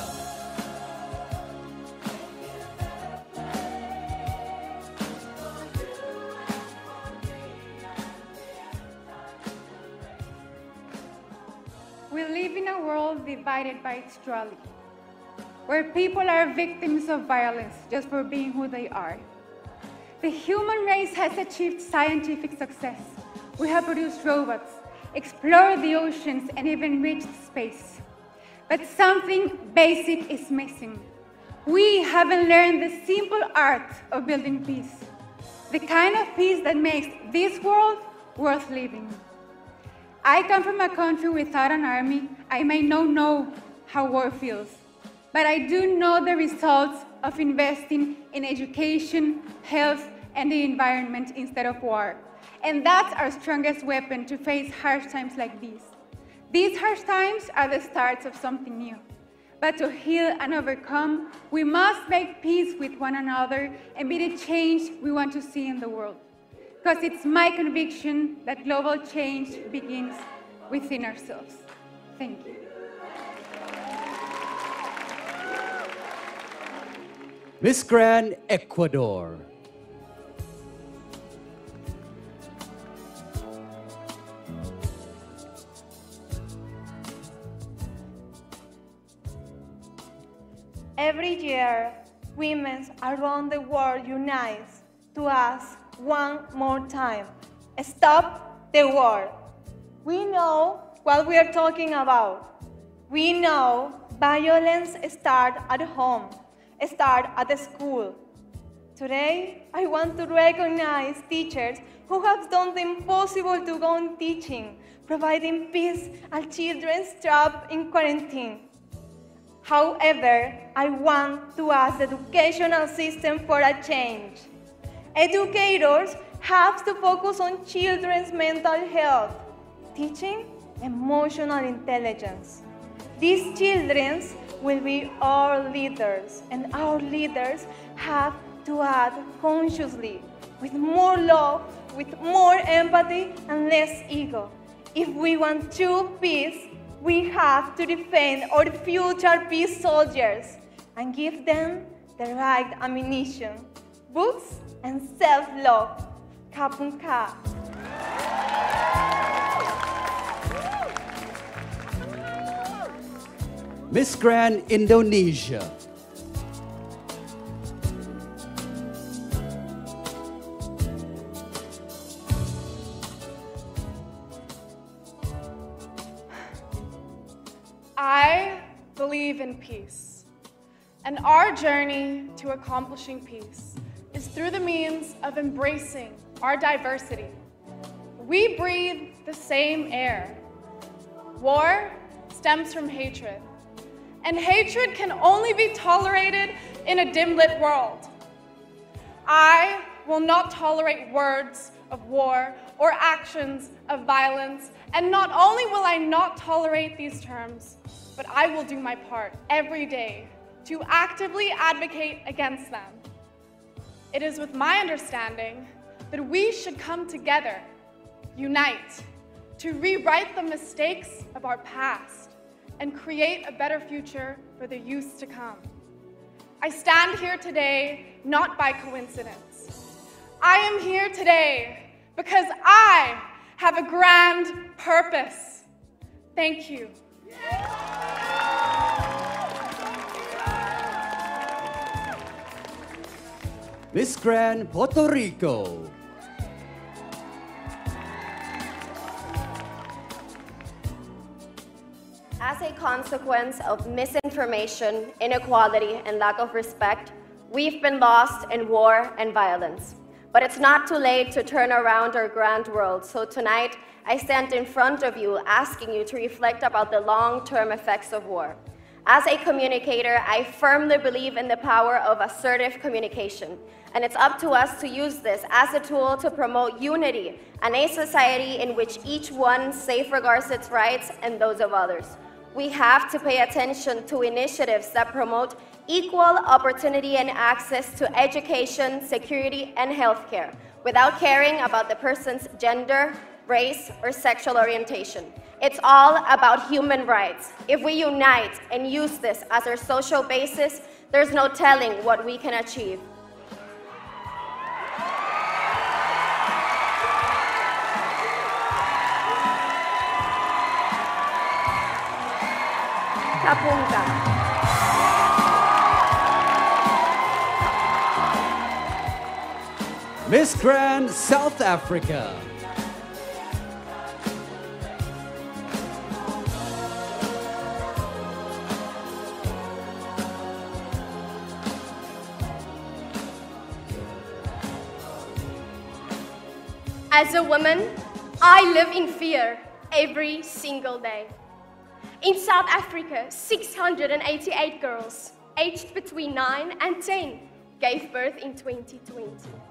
We live in a world divided by its duality, where people are victims of violence just for being who they are. The human race has achieved scientific success. We have produced robots, explored the oceans, and even reached space. But something basic is missing. We haven't learned the simple art of building peace, the kind of peace that makes this world worth living. I come from a country without an army. I may not know how war feels, but I do know the results of investing in education, health, and the environment instead of war. And that's our strongest weapon to face harsh times like these. These harsh times are the starts of something new. But to heal and overcome, we must make peace with one another and be the change we want to see in the world. Because it's my conviction that global change begins within ourselves. Thank you. Miss Grand Ecuador. Every year, women around the world unite to ask one more time, stop the war. We know what we are talking about. We know violence starts at home, starts at the school. Today, I want to recognize teachers who have done the impossible to go on teaching, providing peace at children trapped in quarantine. However, I want to ask the educational system for a change. Educators have to focus on children's mental health, teaching emotional intelligence. These children will be our leaders, and our leaders have to act consciously, with more love, with more empathy, and less ego. If we want true peace, we have to defend our future peace soldiers and give them the right ammunition, books, and self-love. Kapun ka. Miss Grand Indonesia. I believe in peace, and our journey to accomplishing peace is through the means of embracing our diversity. We breathe the same air. War stems from hatred, and hatred can only be tolerated in a dim-lit world. I will not tolerate words of war or actions of violence, and not only will I not tolerate these terms, but I will do my part every day to actively advocate against them. It is with my understanding that we should come together, unite, to rewrite the mistakes of our past and create a better future for the youth to come. I stand here today not by coincidence. I am here today because I have a grand purpose. Thank you. Miss Grand Puerto Rico. As a consequence of misinformation, inequality, and lack of respect, we've been lost in war and violence. But it's not too late to turn around our grand world. So tonight, I stand in front of you asking you to reflect about the long-term effects of war. As a communicator, I firmly believe in the power of assertive communication. And it's up to us to use this as a tool to promote unity and a society in which each one safeguards its rights and those of others. We have to pay attention to initiatives that promote equal opportunity and access to education, security, and healthcare, without caring about the person's gender, race, or sexual orientation. It's all about human rights. If we unite and use this as our social basis, there's no telling what we can achieve. Kapunka. Miss Grand South Africa. As a woman, I live in fear every single day. In South Africa, 688 girls aged between 9 and 10 gave birth in 2020.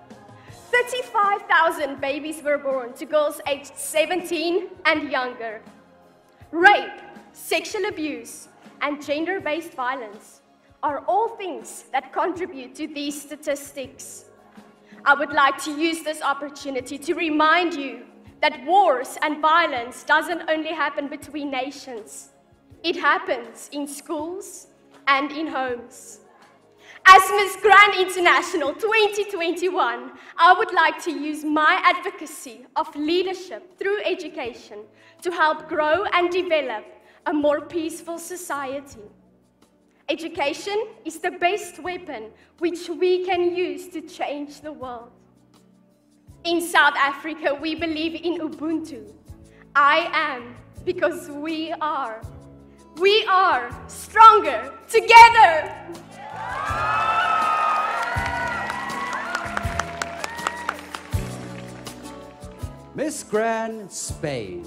35,000 babies were born to girls aged 17 and younger. Rape, sexual abuse, and gender-based violence are all things that contribute to these statistics. I would like to use this opportunity to remind you that wars and violence doesn't only happen between nations. It happens in schools and in homes. As Miss Grand International 2021, I would like to use my advocacy of leadership through education to help grow and develop a more peaceful society. Education is the best weapon which we can use to change the world. In South Africa, we believe in Ubuntu. I am because we are. We are stronger together. Miss Grand Spain.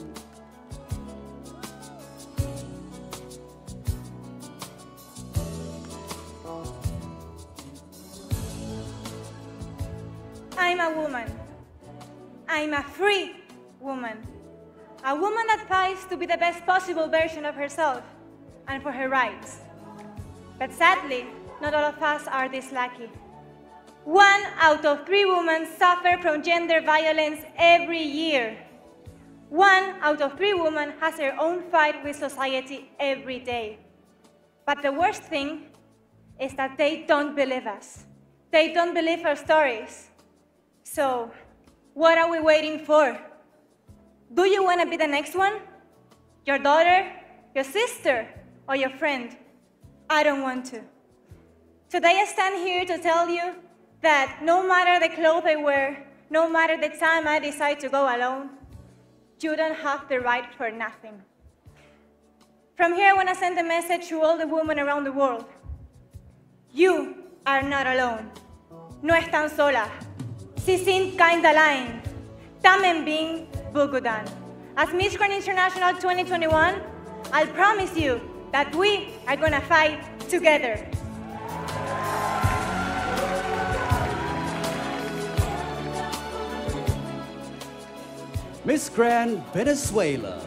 I'm a woman. I'm a free woman. A woman that fights to be the best possible version of herself and for her rights. But sadly, not all of us are this lucky. 1 out of 3 women suffer from gender violence every year. 1 out of 3 women has her own fight with society every day. But the worst thing is that they don't believe us. They don't believe our stories. So, what are we waiting for? Do you want to be the next one? Your daughter, your sister, or your friend? I don't want to. Today I stand here to tell you that no matter the clothes I wear, no matter the time I decide to go alone, you don't have the right for nothing. From here I want to send a message to all the women around the world. You are not alone. No están solas. Sie sind kein allein. Tamen bin Bugudan. As Miss Grand International 2021, I'll promise you that we are gonna fight together. Miss Grand Venezuela.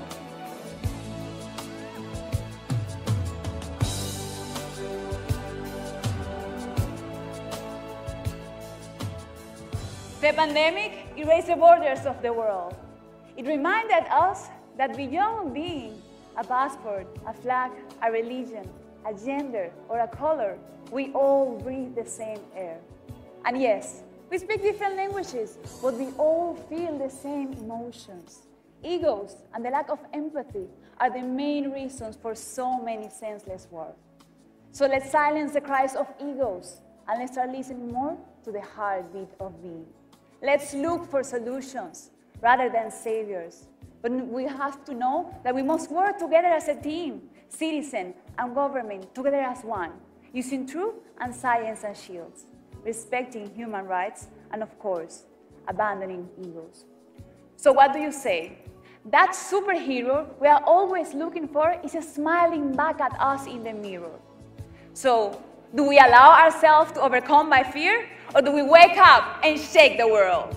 The pandemic erased the borders of the world. It reminded us that beyond being a passport, a flag, a religion, a gender, or a color, we all breathe the same air. And yes, we speak different languages, but we all feel the same emotions. Egos and the lack of empathy are the main reasons for so many senseless wars. So let's silence the cries of egos and let's start listening more to the heartbeat of being. Let's look for solutions rather than saviors. But we have to know that we must work together as a team, citizen and government together as one, using truth and science as shields, respecting human rights, and of course, abandoning egos. So what do you say? That superhero we are always looking for is smiling back at us in the mirror. So, do we allow ourselves to overcome by fear, or do we wake up and shake the world?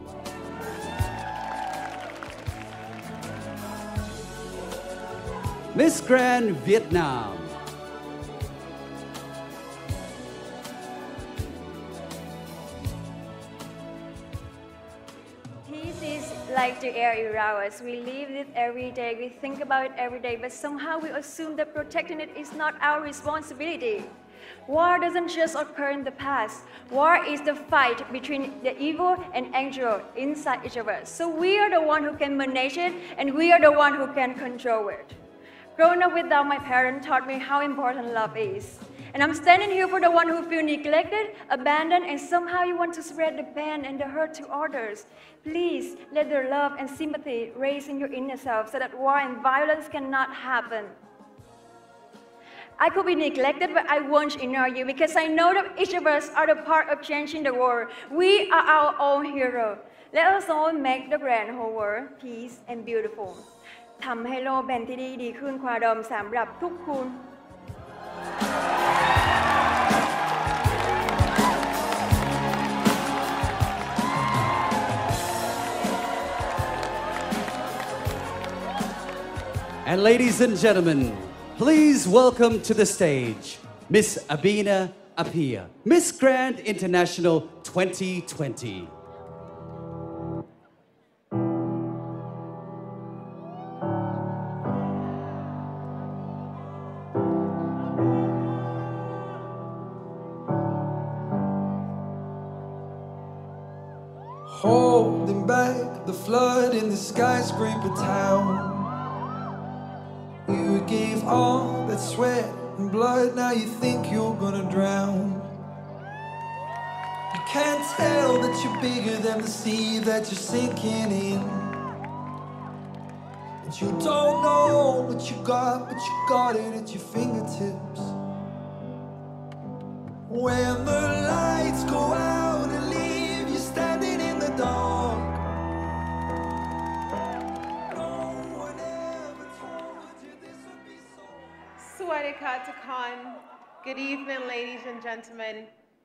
Miss Grand Vietnam. Peace is like the air around us. We live it every day, we think about it every day, but somehow we assume that protecting it is not our responsibility. War doesn't just occur in the past. War is the fight between the evil and angel inside each of us. So we are the one who can manage it, and we are the one who can control it. Growing up without my parents taught me how important love is. And I'm standing here for the one who feel neglected, abandoned, and somehow you want to spread the pain and the hurt to others. Please let their love and sympathy raise in your inner self so that war and violence cannot happen. I could be neglected, but I won't ignore you because I know that each of us are the part of changing the world. We are our own hero. Let us all make the grand whole world peace and beautiful. ทำให้โลกเป็นที่ดีขึ้นความดมสำหรับทุกคน And ladies and gentlemen, please welcome to the stage Miss Abina Apia, Miss Grand International 2020. Holding back the flood in the skyscraper town. You gave all that sweat and blood, now you think you're gonna drown. You can't tell that you're bigger than the sea that you're sinking in. And you don't know what you got, but you got it at your fingertips. When the lights go out and leave you standing in the dark. Swadika Takan. Good evening, ladies and gentlemen.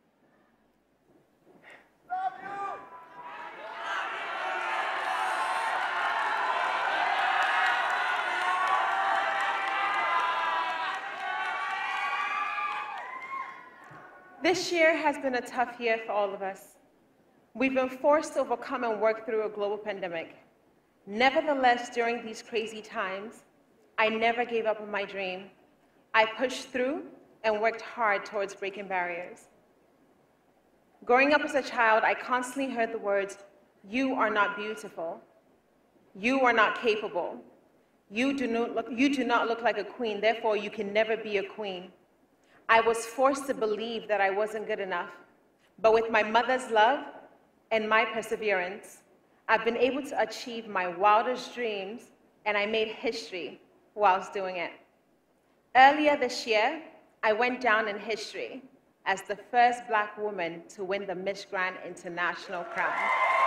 This year has been a tough year for all of us. We've been forced to overcome and work through a global pandemic. Nevertheless, during these crazy times, I never gave up on my dream. I pushed through and worked hard towards breaking barriers. Growing up as a child, I constantly heard the words, "You are not beautiful. You are not capable. You do not look like a queen, therefore you can never be a queen." I was forced to believe that I wasn't good enough. But with my mother's love and my perseverance, I've been able to achieve my wildest dreams, and I made history whilst doing it. Earlier this year, I went down in history as the first Black woman to win the Miss Grand International crown.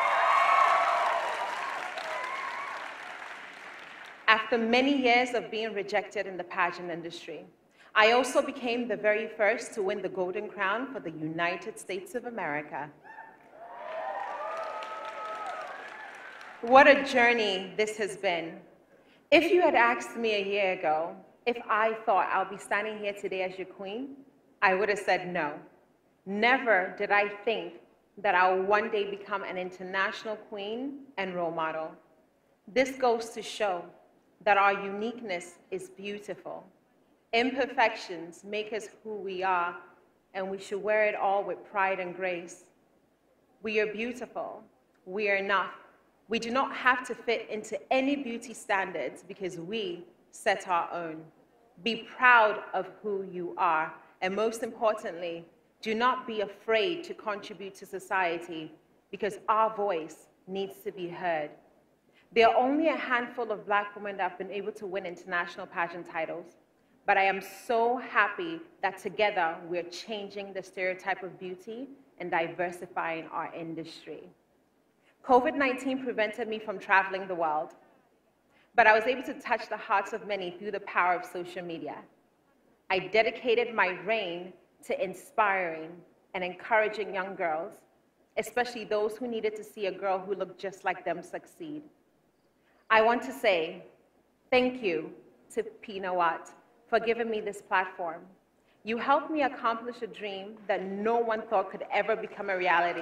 After many years of being rejected in the pageant industry, I also became the very first to win the Golden Crown for the United States of America. What a journey this has been. If you had asked me a year ago if I thought I'll be standing here today as your queen, I would have said no. Never did I think that I'll one day become an international queen and role model. This goes to show that our uniqueness is beautiful. Imperfections make us who we are, and we should wear it all with pride and grace. We are beautiful. We are enough. We do not have to fit into any beauty standards because we set our own. Be proud of who you are, and most importantly, do not be afraid to contribute to society because our voice needs to be heard. There are only a handful of Black women that have been able to win international pageant titles. But I am so happy that together we're changing the stereotype of beauty and diversifying our industry. COVID-19 prevented me from traveling the world, but I was able to touch the hearts of many through the power of social media. I dedicated my reign to inspiring and encouraging young girls, especially those who needed to see a girl who looked just like them succeed. I want to say thank you to Pina Watt for giving me this platform. You helped me accomplish a dream that no one thought could ever become a reality.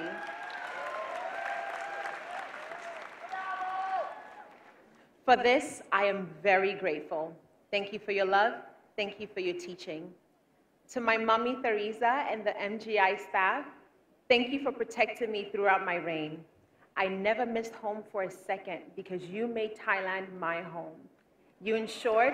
For this, I am very grateful. Thank you for your love. Thank you for your teaching. To my mommy, Theresa, and the MGI staff, thank you for protecting me throughout my reign. I never missed home for a second because you made Thailand my home. You ensured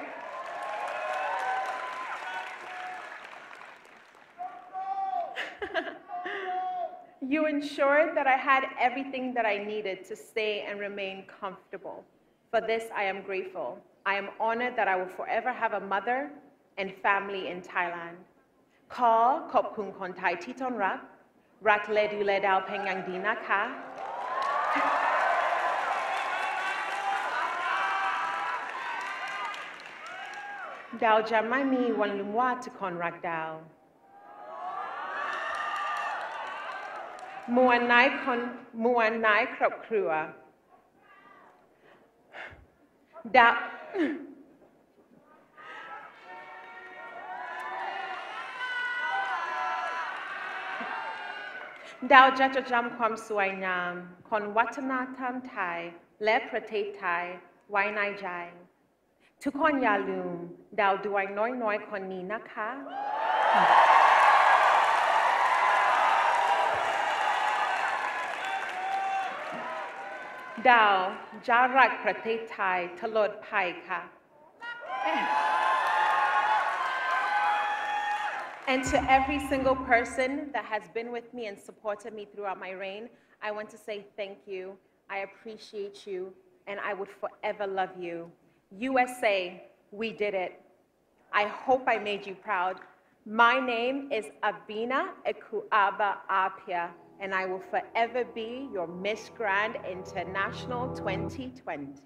You ensured that I had everything that I needed to stay and remain comfortable. For this, I am grateful. I am honored that I will forever have a mother and family in Thailand. ขอบคุณคนไทยที่ต้อนรับรักและดูแลดาวเพ็งอย่างดีนะคะ ดาวจะไม่มีวันลืมว่าทุกคนรักดาว มวลนายครอบครัวดาวดาวจะจำความสวยงามของวัฒนธรรมไทยและประเทศไทยไว้ในใจทุกคนอย่าลืมดาวดวงน้อยๆคนนี้นะคะ ดาวจะรักประเทศไทยตลอดไปค่ะ And to every single person that has been with me and supported me throughout my reign, I want to say thank you. I appreciate you, and I would forever love you. USA, we did it. I hope I made you proud. My name is Abina Ekuaba Apia, and I will forever be your Miss Grand International 2020.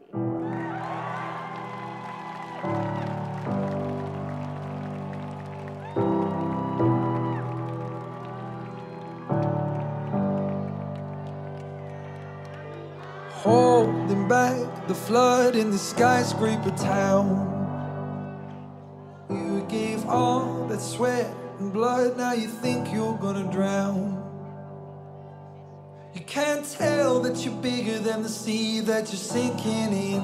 Holding back the flood in the skyscraper town. You gave all that sweat and blood, now you think you're gonna drown. You can't tell that you're bigger than the sea that you're sinking in.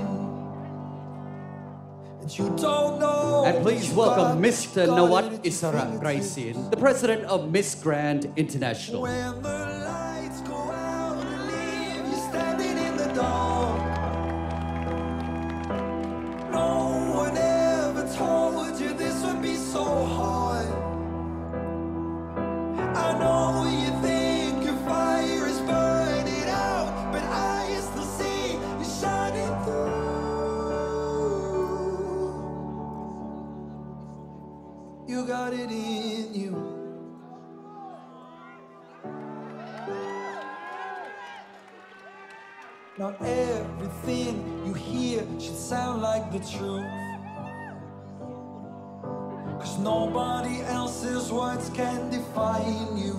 And you don't know. And please welcome Mr. Nawat Isara Graisin, the president of Miss Grand International. When the lights go out and leave you standing in the dark, no one ever told you this would be so hard. I know you think your fire is burning out, but I still see you shining through. You got it in you. Not everything you hear should sound like the truth, 'cause nobody else's words can define you.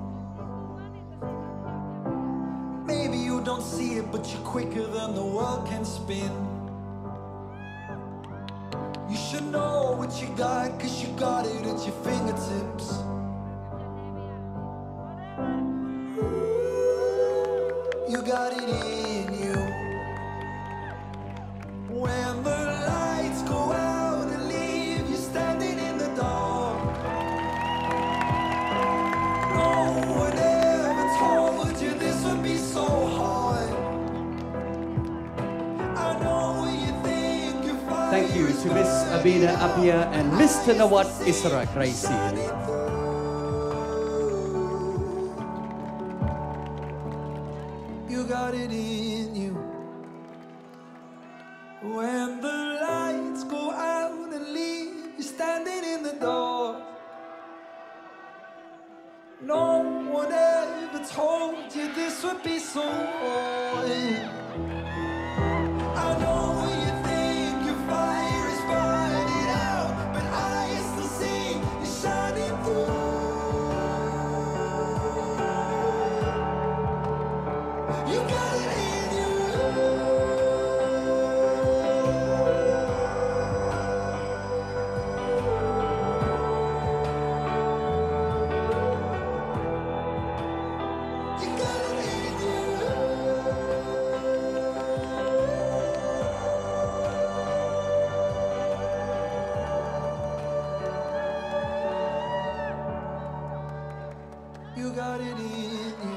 Maybe you don't see it, but you're quicker than the world can spin. You should know what you got, 'cause you got it at your fingertips. You got it in you. When the lights go out and leave you standing in the dark, no one ever told you this would be so hard. I know you think you're fine. Thank you to Miss Abina Apia and Mr. Nawat Isara Graisin. You got it in you. When the lights go out and leave you standing in the dark, no one ever told you this would be so hard. I know you think your fire is burning out, but I still see you shining through. You got it in you. You got it in you. You got it in you.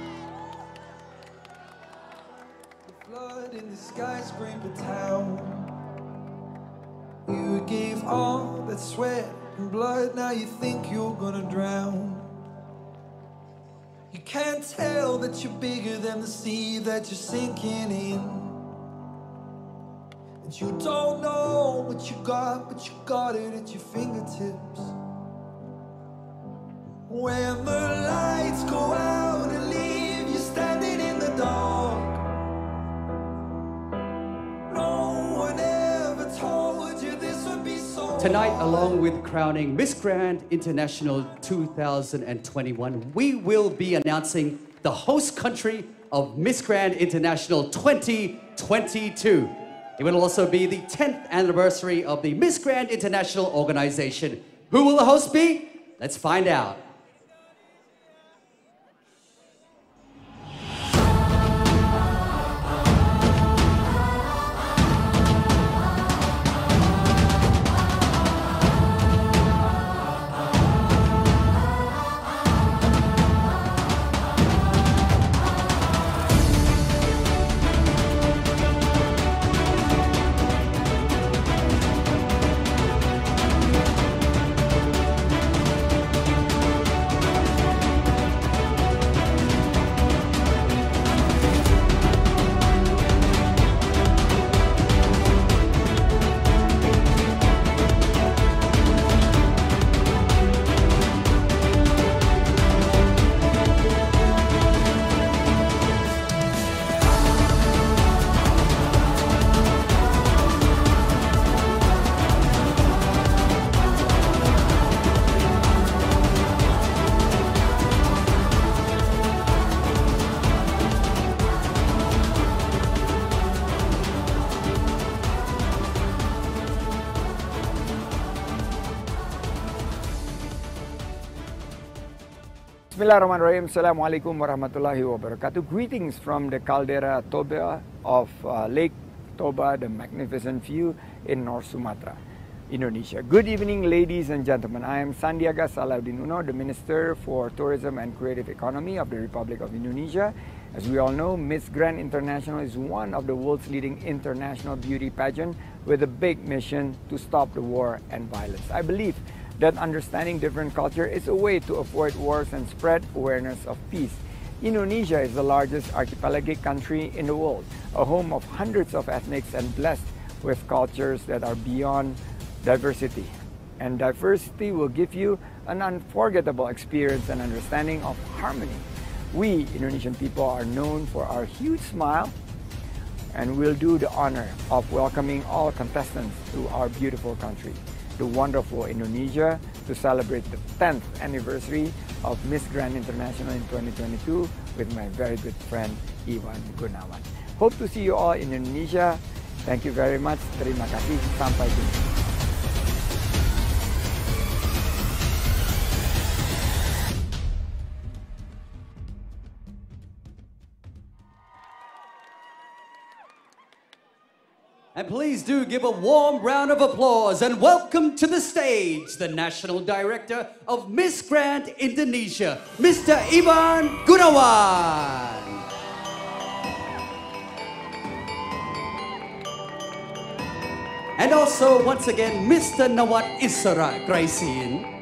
Flood in the skyscraper town. You gave all that sweat and blood, now you think you're gonna drown. You can't tell that you're bigger than the sea that you're sinking in. And you don't know what you got, but you got it at your fingertips. When the lights go out and leave you standing in the dark, no one ever told you this would be so Tonight, hard. along with crowning Miss Grand International 2021, we will be announcing the host country of Miss Grand International 2022. It will also be the 10th anniversary of the Miss Grand International organization. Who will the host be? Let's find out. Bismillahirrahmanirrahim. Assalamualaikum warahmatullahi wabarakatuh. Greetings from the Caldera Toba of Lake Toba, the magnificent view in North Sumatra, Indonesia. Good evening, ladies and gentlemen. I am Sandiaga Salahuddin Uno, the Minister for Tourism and Creative Economy of the Republic of Indonesia. As we all know, Miss Grand International is one of the world's leading international beauty pageant with a big mission to stop the war and violence. I believe that understanding different culture is a way to avoid wars and spread awareness of peace. Indonesia is the largest archipelagic country in the world, a home of hundreds of ethnics and blessed with cultures that are beyond diversity. And diversity will give you an unforgettable experience and understanding of harmony. We Indonesian people are known for our huge smile, and we'll do the honor of welcoming all contestants to our beautiful country, the wonderful Indonesia, to celebrate the 10th anniversary of Miss Grand International in 2022 with my very good friend Ivan Gunawan. Hope to see you all in Indonesia. Thank you very much. Terima kasih. Sampai jumpa. And please do give a warm round of applause and welcome to the stage the National Director of Miss Grand Indonesia, Mr. Ivan Gunawan. And also, once again, Mr. Nawat Isra Graisin.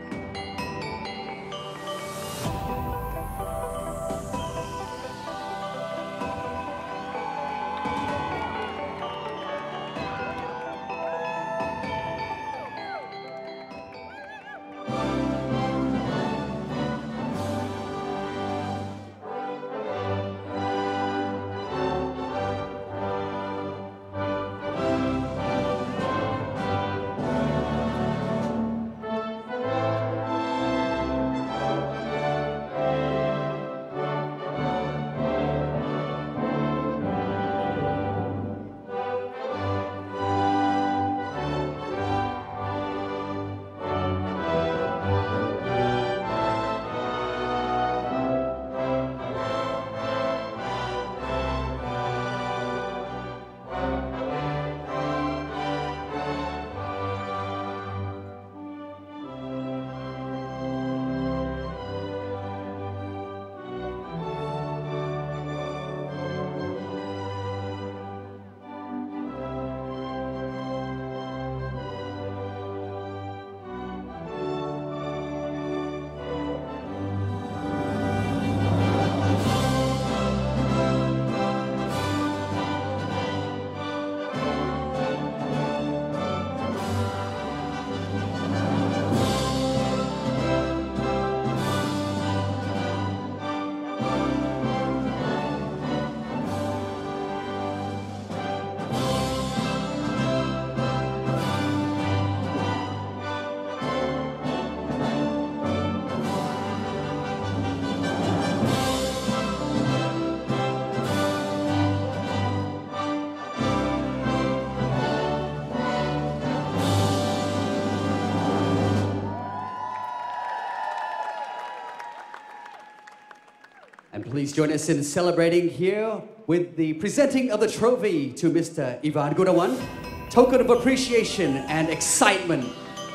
And please join us in celebrating here with the presenting of the trophy to Mr. Ivan Gunawan, token of appreciation and excitement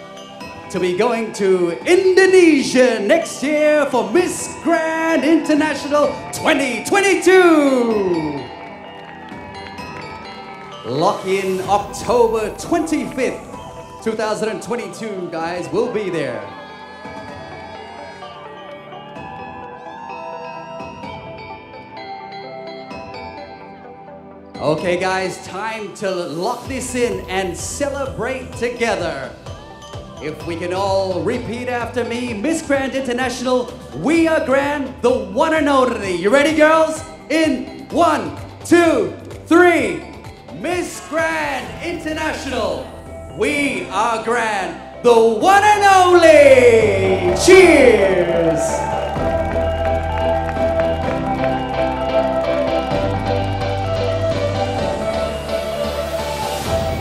to be going to Indonesia next year for Miss Grand International 2022. Lock in October 25th, 2022, guys. We'll be there. Okay, guys, time to lock this in and celebrate together. If we can all repeat after me, Miss Grand International, we are grand, the one and only. You ready, girls? In 1, 2, 3. Miss Grand International, we are grand, the one and only. Cheers!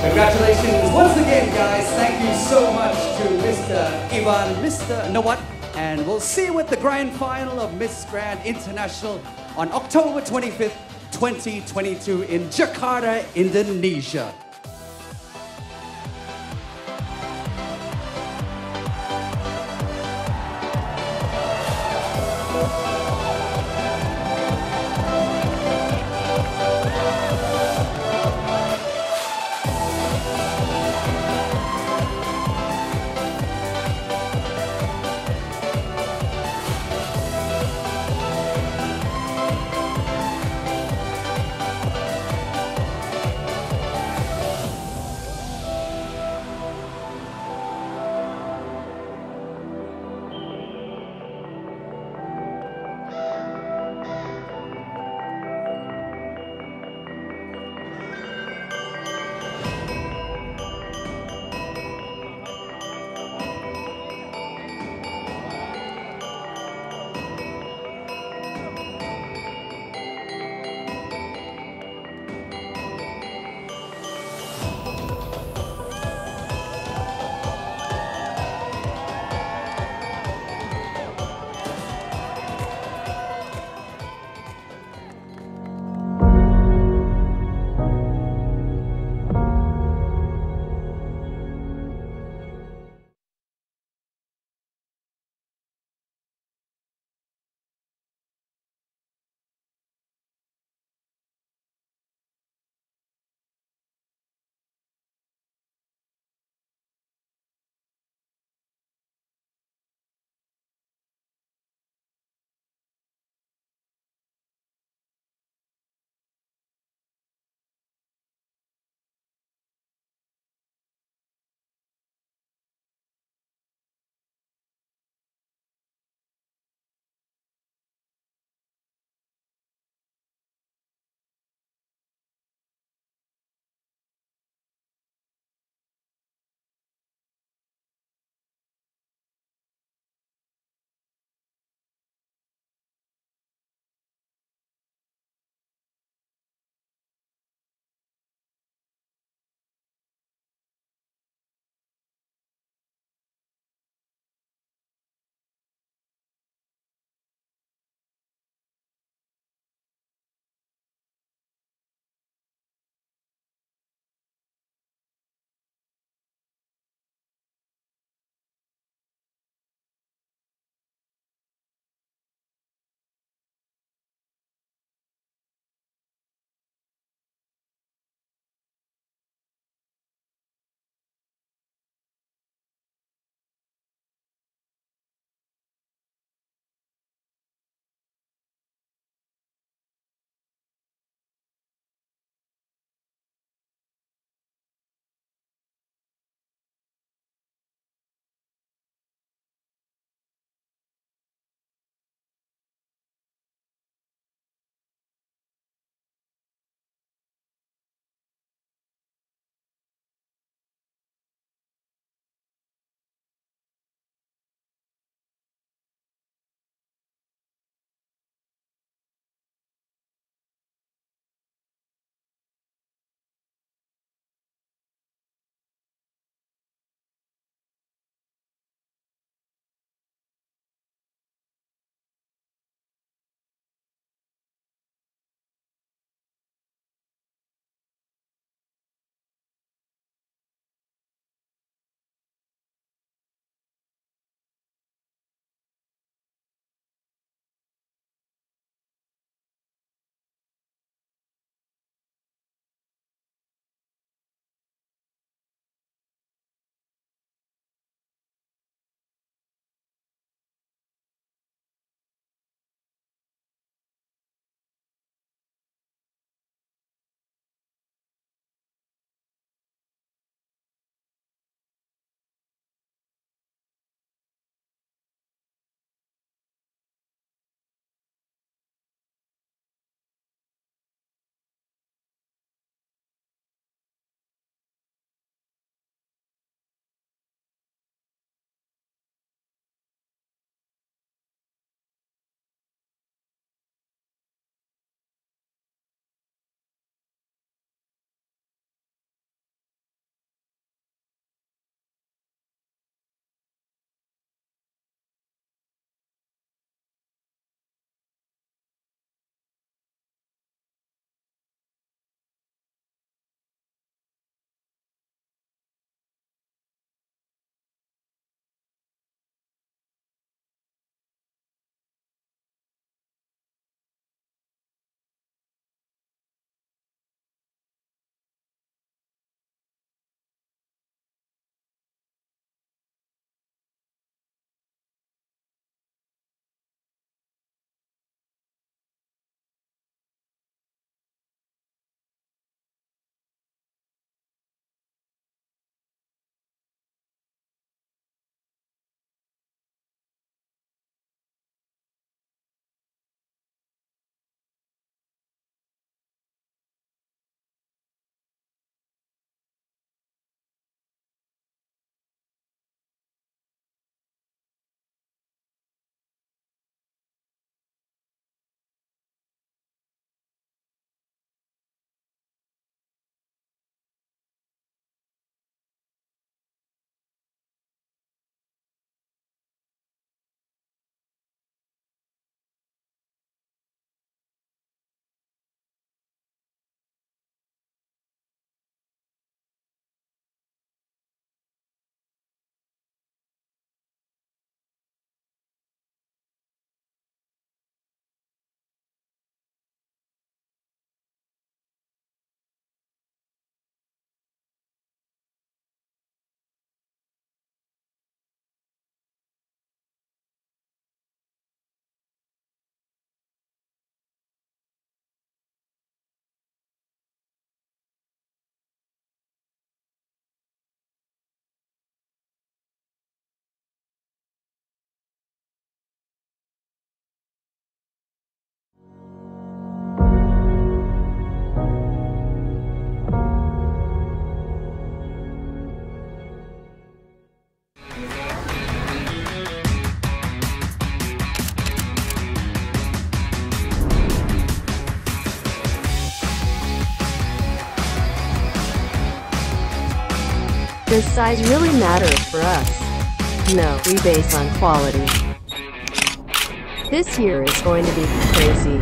Congratulations once again, guys. Thank you so much to Mr. Ivan, Mr. Nawat And we'll see you at the grand final of Miss Grand International on October 25th, 2022 in Jakarta, Indonesia. Does size really matter for us? No, we base on quality. This year is going to be crazy.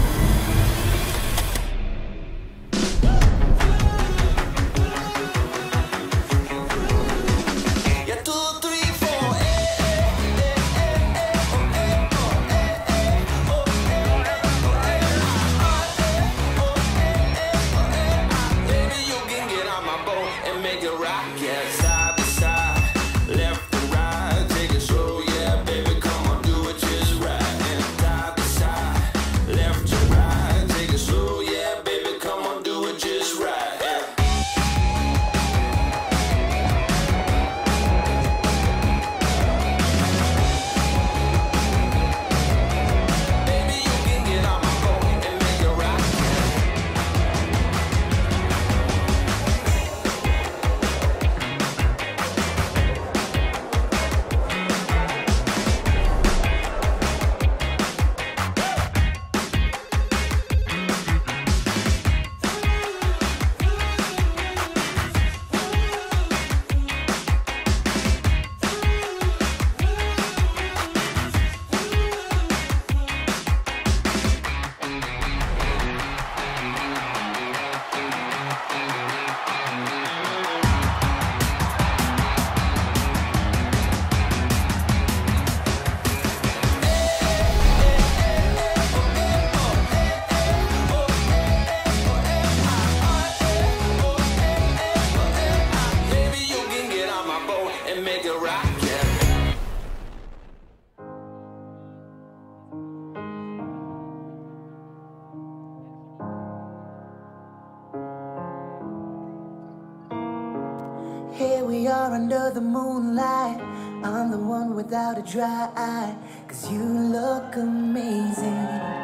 Here we are under the moonlight. I'm the one without a dry eye, 'cause you look amazing.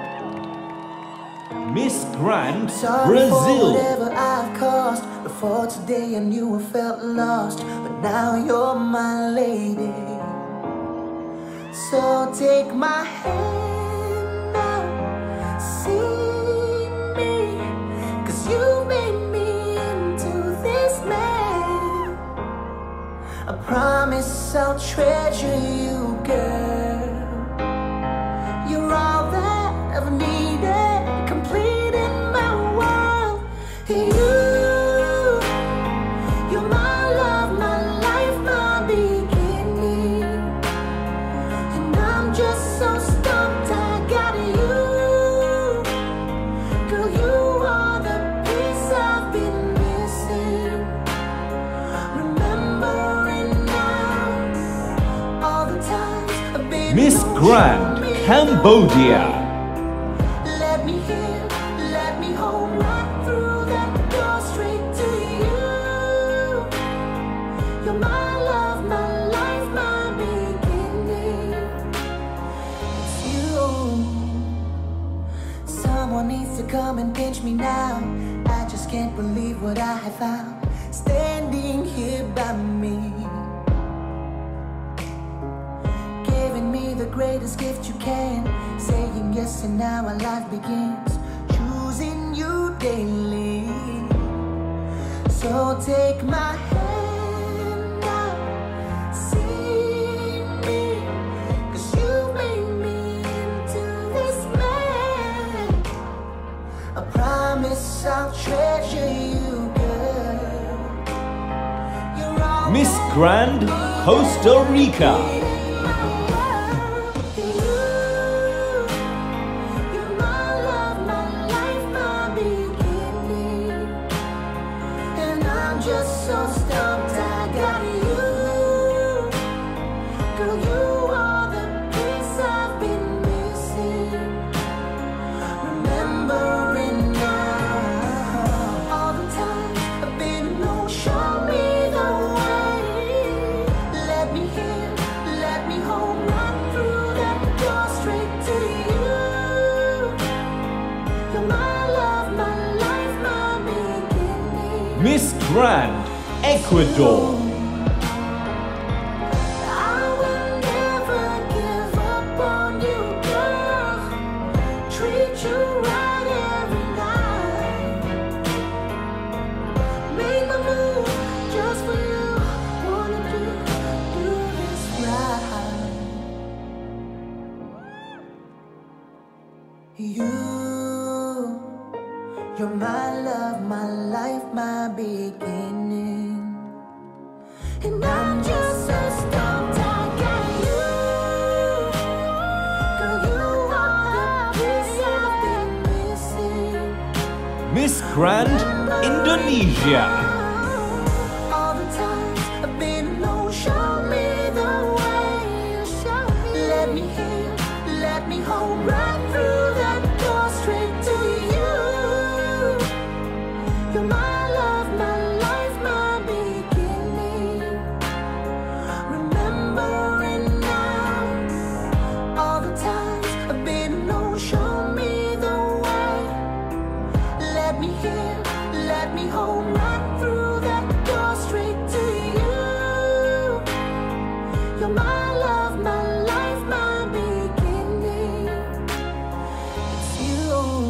Miss Grand Sorry Brazil. for whatever I've caused. Before today I knew I felt lost, but now you're my lady. So take my hand now, see me, 'cause you made me into this man. I promise I'll treasure you, girl. You're all that I've needed, complete in my world. You're my love, my life, my beginning. And I'm just so stumped I got you. Girl, you are the piece I've been missing. Remembering now all the times I've been Miss Grand Cambodia. Let me hear, let me hold right through that door straight to you. You're my love, my life, my beginning. It's you. Someone needs to come and pinch me now. I just can't believe what I have found, standing here by me, giving me the greatest gift you can, saying yes and now our life begins, choosing you daily. So take my hand now, see me, 'cause you made me into this man. I promise I'll treasure you, girl. You're all Miss Grand Costa Rica. just so stumped I got you. Girl, you are the piece I've been missing. Remembering now all the time I've been no, show me the way. Let me hear, let me hold right through that door straight to you. You're my love, my life, my beginning. Miss Grand Ecuador. I will never give up on you, girl. Treat you right every night. Make a move just for you. You're my love, my life, my beginning. And I'm just so stumped I got you. Girl, you are the piece I've been missing. Miss Grand Indonesia. All the times I've been alone, show me the way. Let me hear, let me hold right through that door straight to you. You're my love, my life, my beginning. Remembering now all the times I've been alone, show me the way. Let me hear, let me hold right through that door straight to you. You're my love, my life, my beginning. It's you.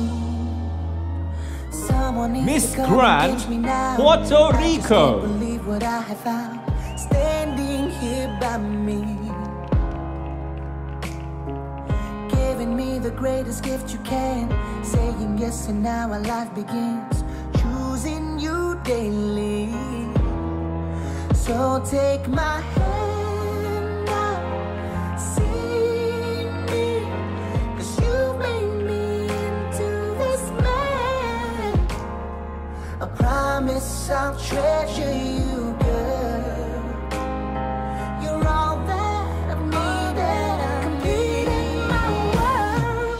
Someone needs Miss to come Grand, and catch me now. Puerto I just Rico. can't believe what I have found standing here by me, giving me the greatest gift you can, saying yes and now our life begins, choosing you daily. So take my hand now, see me, 'cause you made me into this man. I promise I'll treasure you, girl. You're all that I've needed, completing my world.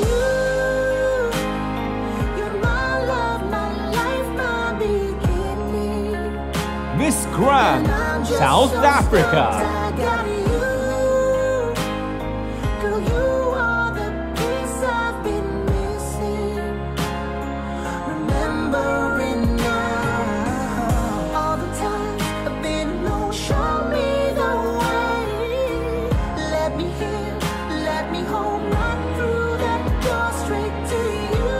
You're my love, my life, my beginning. Miss Grand South Africa. I got you. Girl, you are the piece I've been missing. Remembering now all the times I've been alone, show me the way. Let me hear, let me hold right through that door straight to you.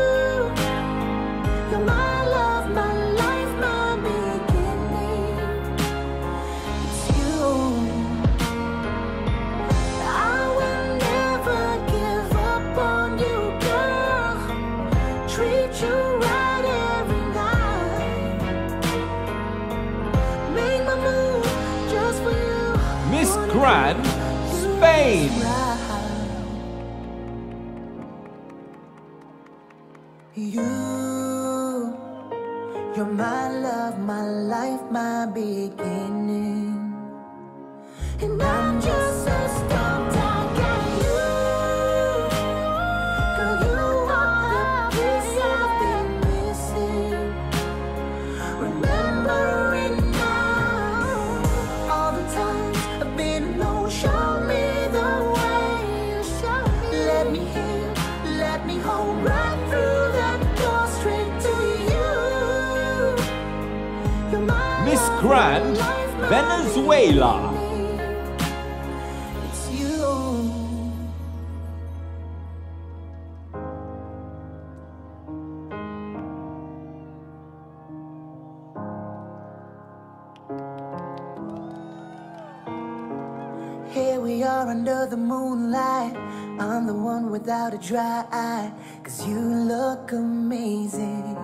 You're my love, my life, my beginning. It's you. I will never give up on you, girl. Treat you right every night. Make my move just for you. Miss Grand Spain. You're my love, my life, my beginning. And I'm just so stumped I got you. Girl, you are the piece I've been missing. Remembering now all the times I've been alone, show me the way. Let me hear, let me hold right through that door straight to you. You're my Miss love, Grand my life, my Venezuela. It's you. Here we are under the moonlight. I'm the one without a dry eye, 'cause you look amazing.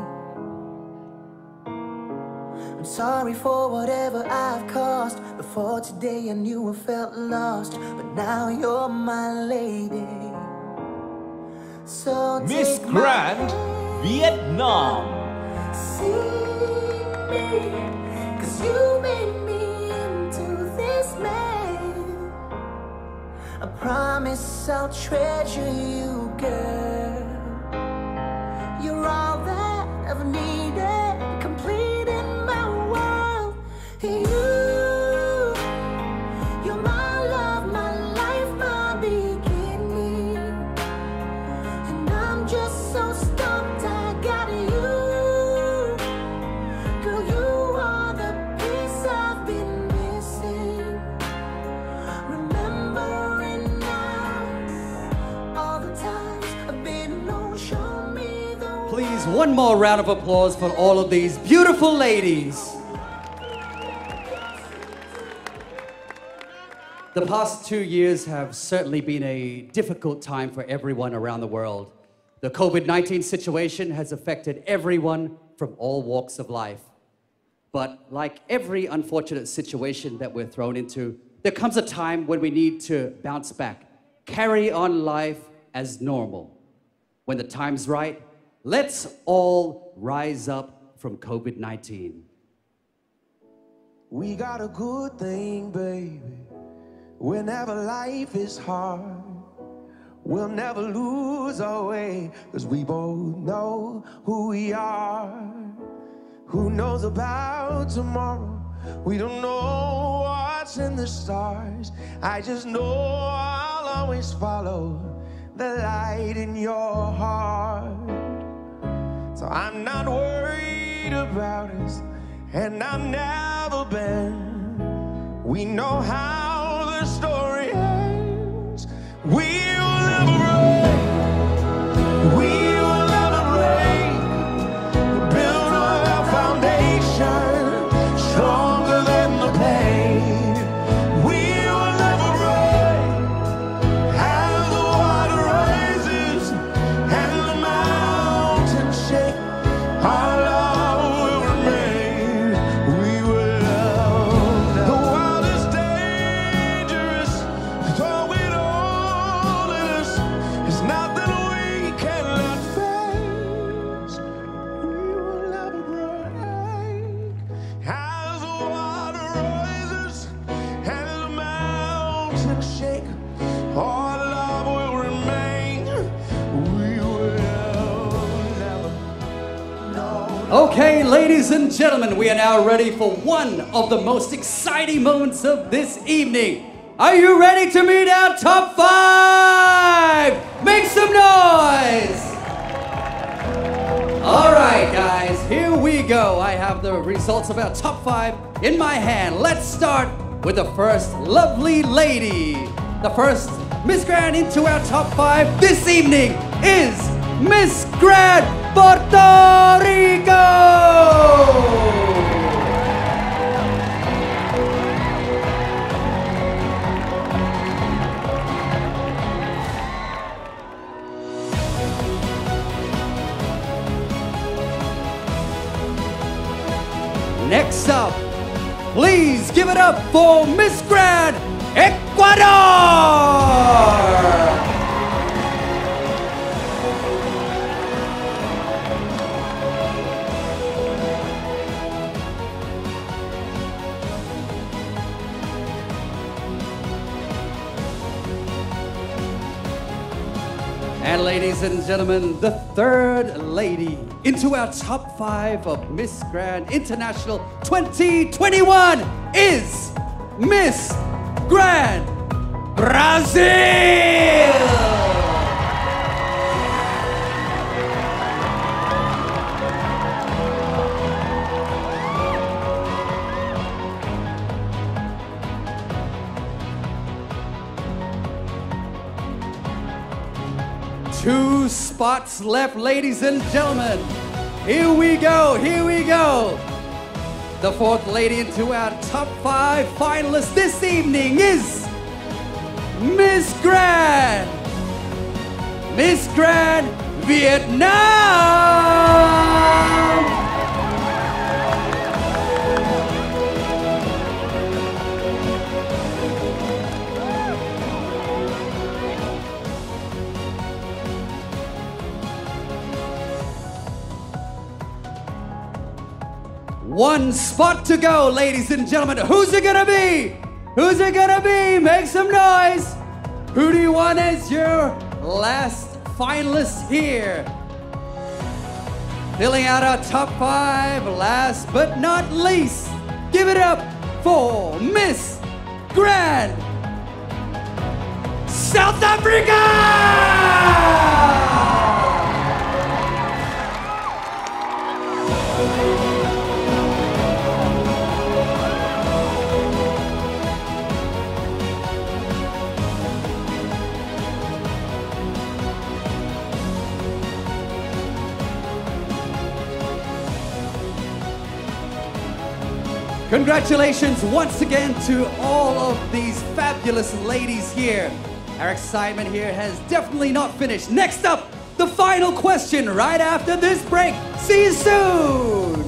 I'm sorry for whatever I've caused. Before today I knew I felt lost, but now you're my lady. So Miss take my Grand Vietnam. see me, 'cause you made me into this man. I promise I'll treasure you, girl. You're all that I've needed, completing my world. You're my love, my life, my beginning. And I'm just so stumped I got you. Girl, you are the piece I've been missing. Remembering now all the times I've been alone, show me the way. Please, one more round of applause for all of these beautiful ladies. The past 2 years have certainly been a difficult time for everyone around the world. The COVID-19 situation has affected everyone from all walks of life. But like every unfortunate situation that we're thrown into, there comes a time when we need to bounce back, carry on life as normal. When the time's right, let's all rise up from COVID-19. We got a good thing, baby. Whenever life is hard, we'll never lose our way, 'cause we both know who we are. Who knows about tomorrow? We don't know what's in the stars. I just know I'll always follow the light in your heart. So I'm not worried about us, and I've never been. We know how the story ends. We'll never break. We will never break. Build a foundation stronger than the pain. We will never break. As the water rises and the mountains shake, our love will remain. We will love. The world is dangerous, throwing all in us. It's nothing we cannot face. We will never break. As the water rises and the mountains shake, our love will remain. We will never know. Okay, ladies and gentlemen, we are now ready for one of the most exciting moments of this evening. Are you ready to meet our top 5? Make some noise! All right, guys, here we go. I have the results of our top 5 in my hand. Let's start with the first lovely lady. The first Miss Grand into our top 5 this evening is Miss Grand Puerto Rico! Next up, please give it up for Miss Grand Ecuador! And ladies and gentlemen, the third lady into our top 5 of Miss Grand International 2021 is Miss Grand Brazil! Two spots left, ladies and gentlemen. Here we go, here we go. The fourth lady into our top 5 finalists this evening is Miss Grand Vietnam! One spot to go, ladies and gentlemen. Who's it gonna be? Who's it gonna be? Make some noise. Who do you want as your last finalist here? Filling out our top 5, last but not least, give it up for Miss Grand South Africa! Congratulations once again to all of these fabulous ladies here. Our excitement here has definitely not finished. Next up, the the final question right after this break. See you soon.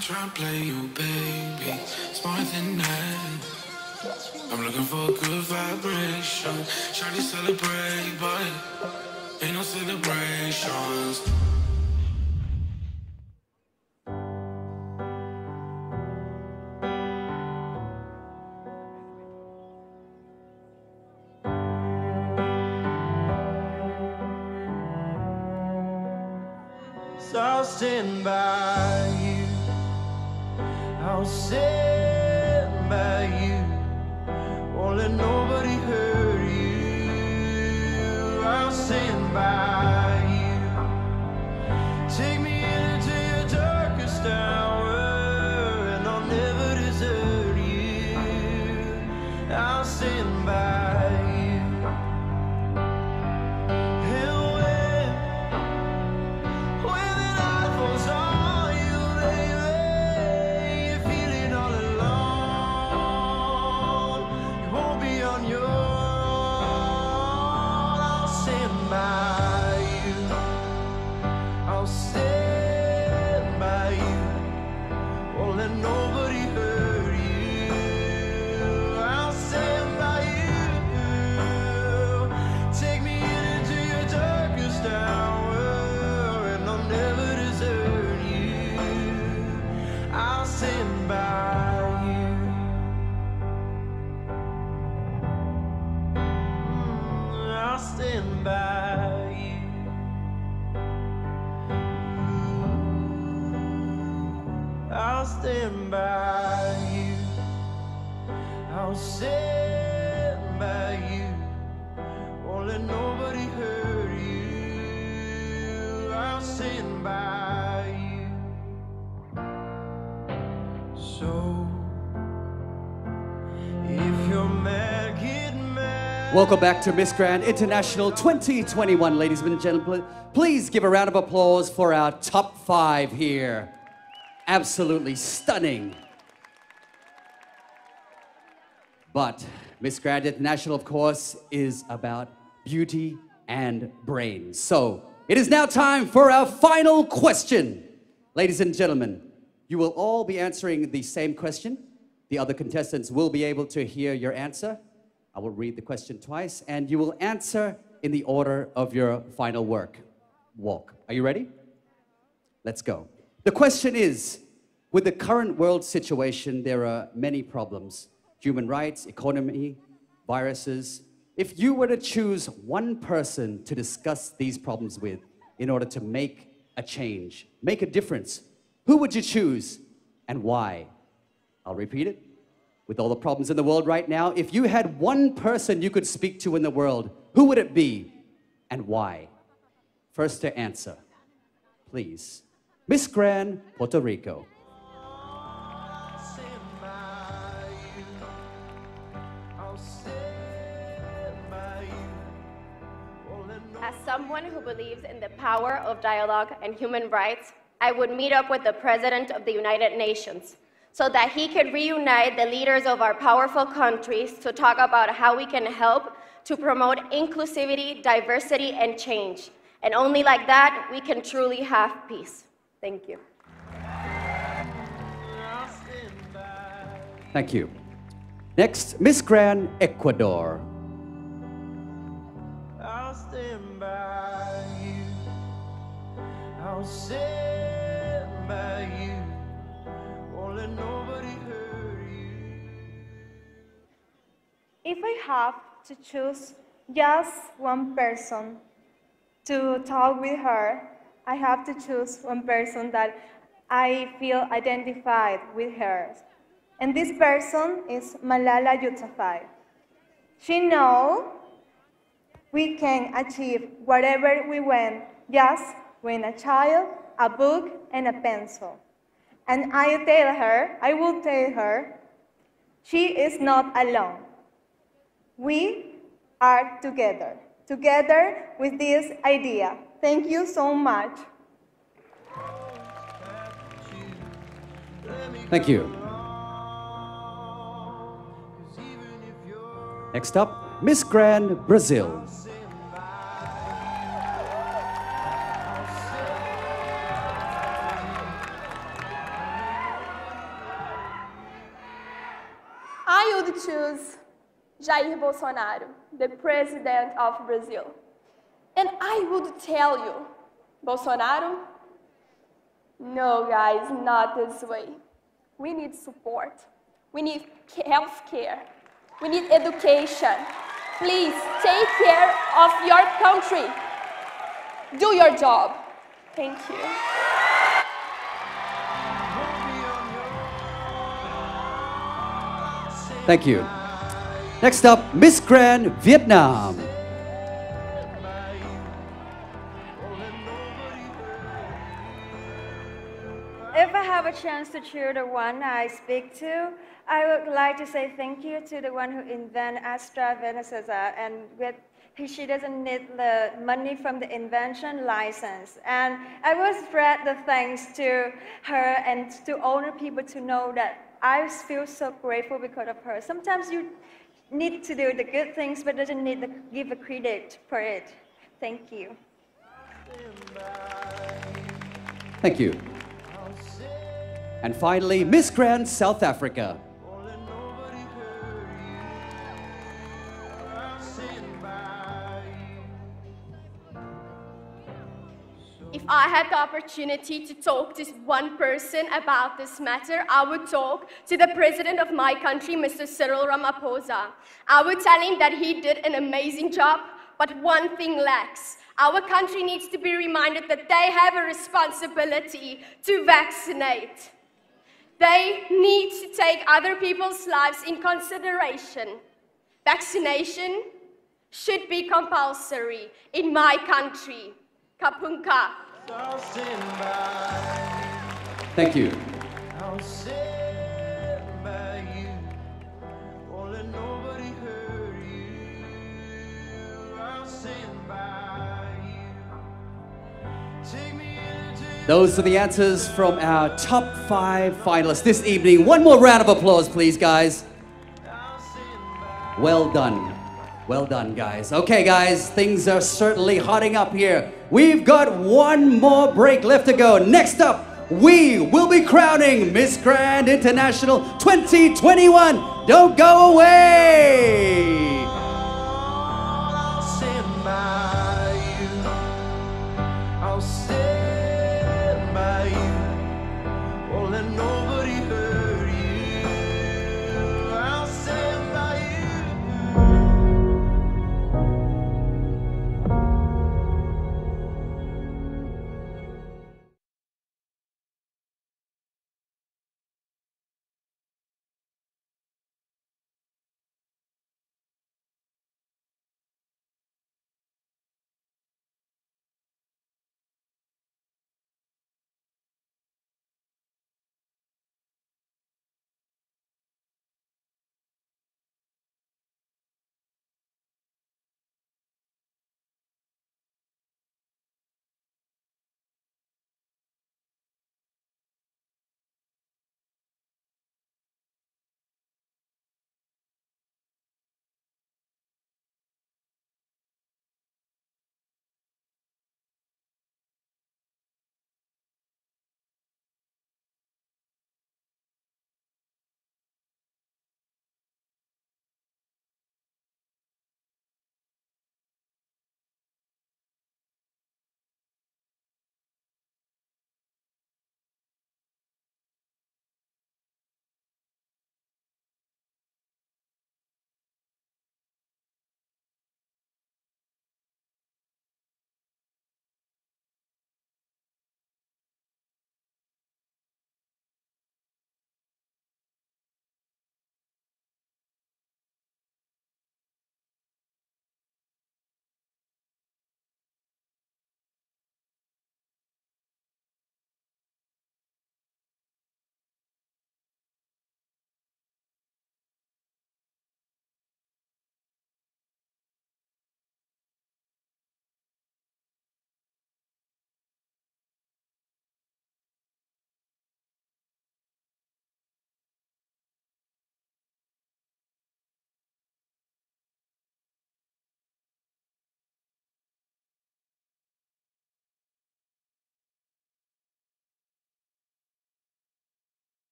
ain't trying to play you, baby. It's more than that. I'm looking for a good vibration. Shawty celebrate, but ain't no celebrations. So I'll stand by you. I'll stand by you. Won't let nobody hurt you. I'll stand by you. Take me into your darkest hour, and I'll never desert you. I'll stand by you. And when the night falls on you, baby, you're feeling all alone. You won't be on your own. I'll stand by you. I'll stand by you. Won't let nobody hurt you. I'll stand by you. Take me into your darkest hour, and I'll never desert you. I'll stand by you. I'll stand by you. I'll stand by you. I'll stand by you. Won't let nobody hurt you. I'll stand by you. So if you're mad, get mad. Welcome back to Miss Grand International 2021, ladies and gentlemen. Please give a round of applause for our top 5 here. Absolutely stunning. But Miss Grand International, of course, is about beauty and brains. So it is now time for our final question. Ladies and gentlemen, you will all be answering the same question. The other contestants will be able to hear your answer. I will read the question twice, and you will answer in the order of your final walk. Are you ready? Let's go. The question is, with the current world situation, there are many problems. Human rights, economy, viruses. If you were to choose one person to discuss these problems with in order to make a change, make a difference, who would you choose and why? I'll repeat it. With all the problems in the world right now, if you had one person you could speak to in the world, who would it be and why? First to answer, please. Miss Grand, Puerto Rico. As someone who believes in the power of dialogue and human rights, I would meet up with the President of the United Nations so that he could reunite the leaders of our powerful countries to talk about how we can help to promote inclusivity, diversity, and change. And only like that, we can truly have peace. Thank you. Thank you. Next, Miss Grand, Ecuador. I'll stand by you. I'll stand by you. Won't let nobody hurt you. If I have to choose just one person to talk with her, I have to choose one person that I feel identified with her. And this person is Malala Yousafzai. She knows we can achieve whatever we want just with a child, a book, and a pencil. And I will tell her, she is not alone. We are together with this idea. Thank you so much. Thank you. Next up, Miss Grand, Brazil. would choose Jair Bolsonaro, the president of Brazil. And I would tell you, Bolsonaro, no guys, not this way. We need support. We need health care. We need education. Please take care of your country. Do your job. Thank you. Thank you. Next up, Miss Grand Vietnam. If I have a chance to choose the one I speak to, I would like to say thank you to the one who invented AstraZeneca, and she doesn't need the money from the invention license. And I will spread the thanks to her and to all the people to know that I feel so grateful because of her. Sometimes you need to do the good things, but doesn't need to give a credit for it. Thank you. Thank you. And finally, Miss Grand South Africa. If I had the opportunity to talk to one person about this matter, I would talk to the president of my country, Mr. Cyril Ramaphosa. I would tell him that he did an amazing job, but one thing lacks. Our country needs to be reminded that they have a responsibility to vaccinate. They need to take other people's lives in consideration. Vaccination should be compulsory in my country. Kapunka. Thank you. Those are the answers from our top 5 finalists this evening. One more round of applause, please, guys. Well done. Well done, guys. Okay, guys, things are certainly hotting up here. We've got one more break left to go. Next up, we will be crowning Miss Grand International 2021. Don't go away.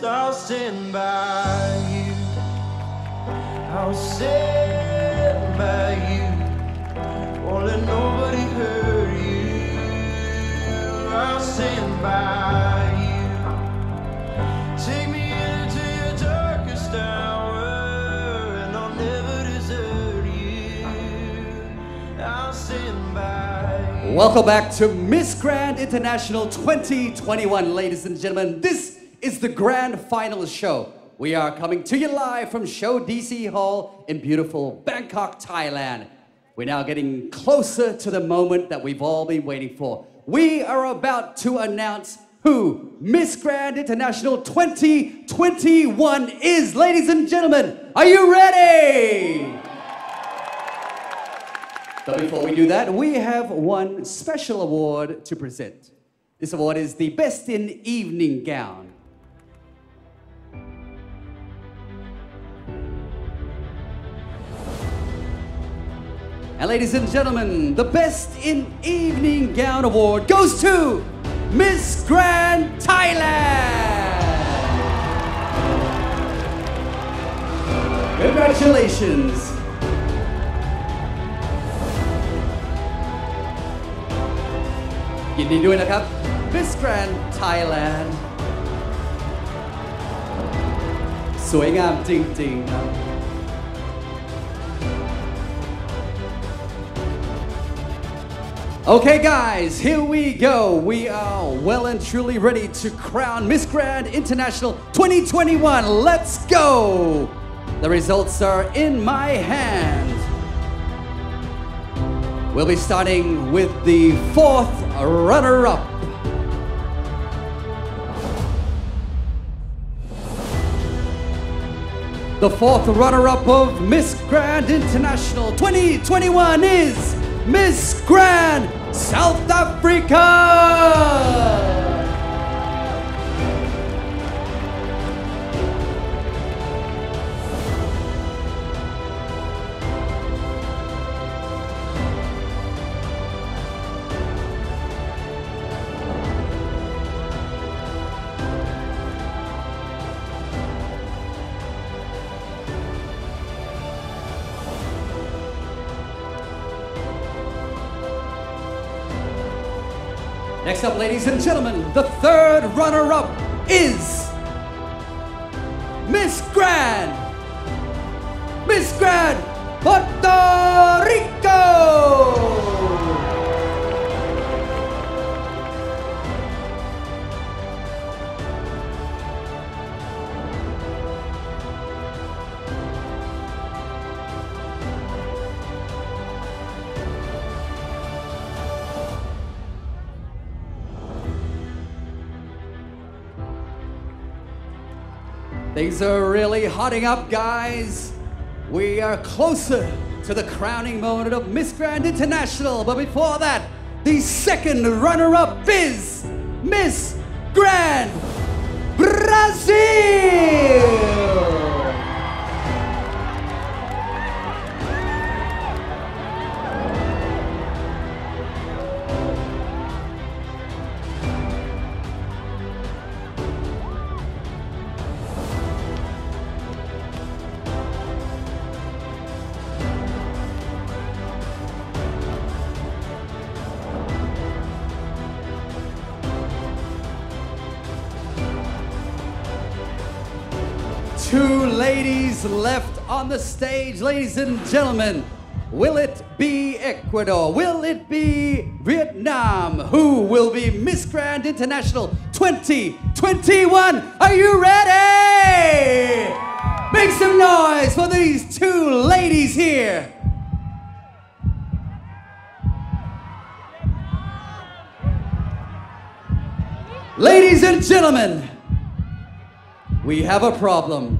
yes, I'll stand by you. I'll stand by you. Won't let nobody hurt you. I'll stand by you. Take me into your darkest hour, and I'll never desert you. I'll stand by you. Welcome back to Miss Grand International 2021, ladies and gentlemen. This is the grand final show. We are coming to you live from Show DC Hall in beautiful Bangkok, Thailand. We're now getting closer to the moment that we've all been waiting for. We are about to announce who Miss Grand International 2021 is. Ladies and gentlemen, are you ready? But before we do that, we have one special award to present. This award is the Best in Evening Gown. And ladies and gentlemen, the Best in Evening Gown Award goes to Miss Grand Thailand! Congratulations!ยินดีด้วยนะครับ Miss Grand Thailand สวยงามจริงๆครับ Okay guys, here we go. We are well and truly ready to crown Miss Grand International 2021. Let's go! The results are in my hand. We'll be starting with the fourth runner-up. The fourth runner-up of Miss Grand International 2021 is Miss Grand South Africa! Next up, ladies and gentlemen, the third runner-up is Miss Grand Puerto Rico! Things are really hotting up, guys. We are closer to the crowning moment of Miss Grand International. But before that, the second runner-up is Miss Grand Brazil! Two ladies left on the stage, ladies and gentlemen. Will it be Ecuador? Will it be Vietnam? Who will be Miss Grand International 2021? Are you ready? Make some noise for these two ladies here. Ladies and gentlemen, we have a problem.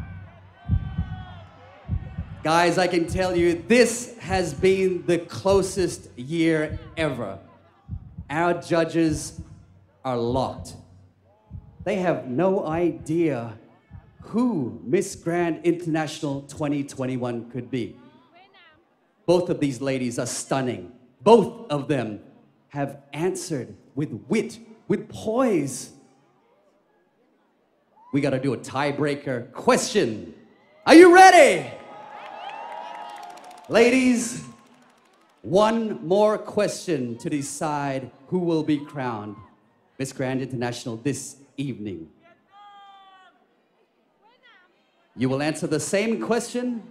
Guys, I can tell you this has been the closest year ever. Our judges are locked. They have no idea who Miss Grand International 2021 could be. Both of these ladies are stunning. Both of them have answered with wit, with poise. we gotta do a tiebreaker question. Are you ready? Ladies, one more question to decide who will be crowned Miss Grand International this evening. You will answer the same question.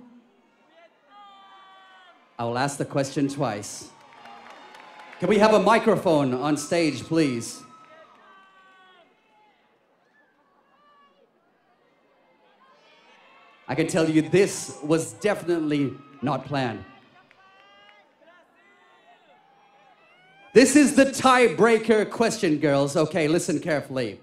I will ask the question twice. Can we have a microphone on stage, please? I can tell you this was definitely not planned. This is the tiebreaker question, girls. Okay, listen carefully.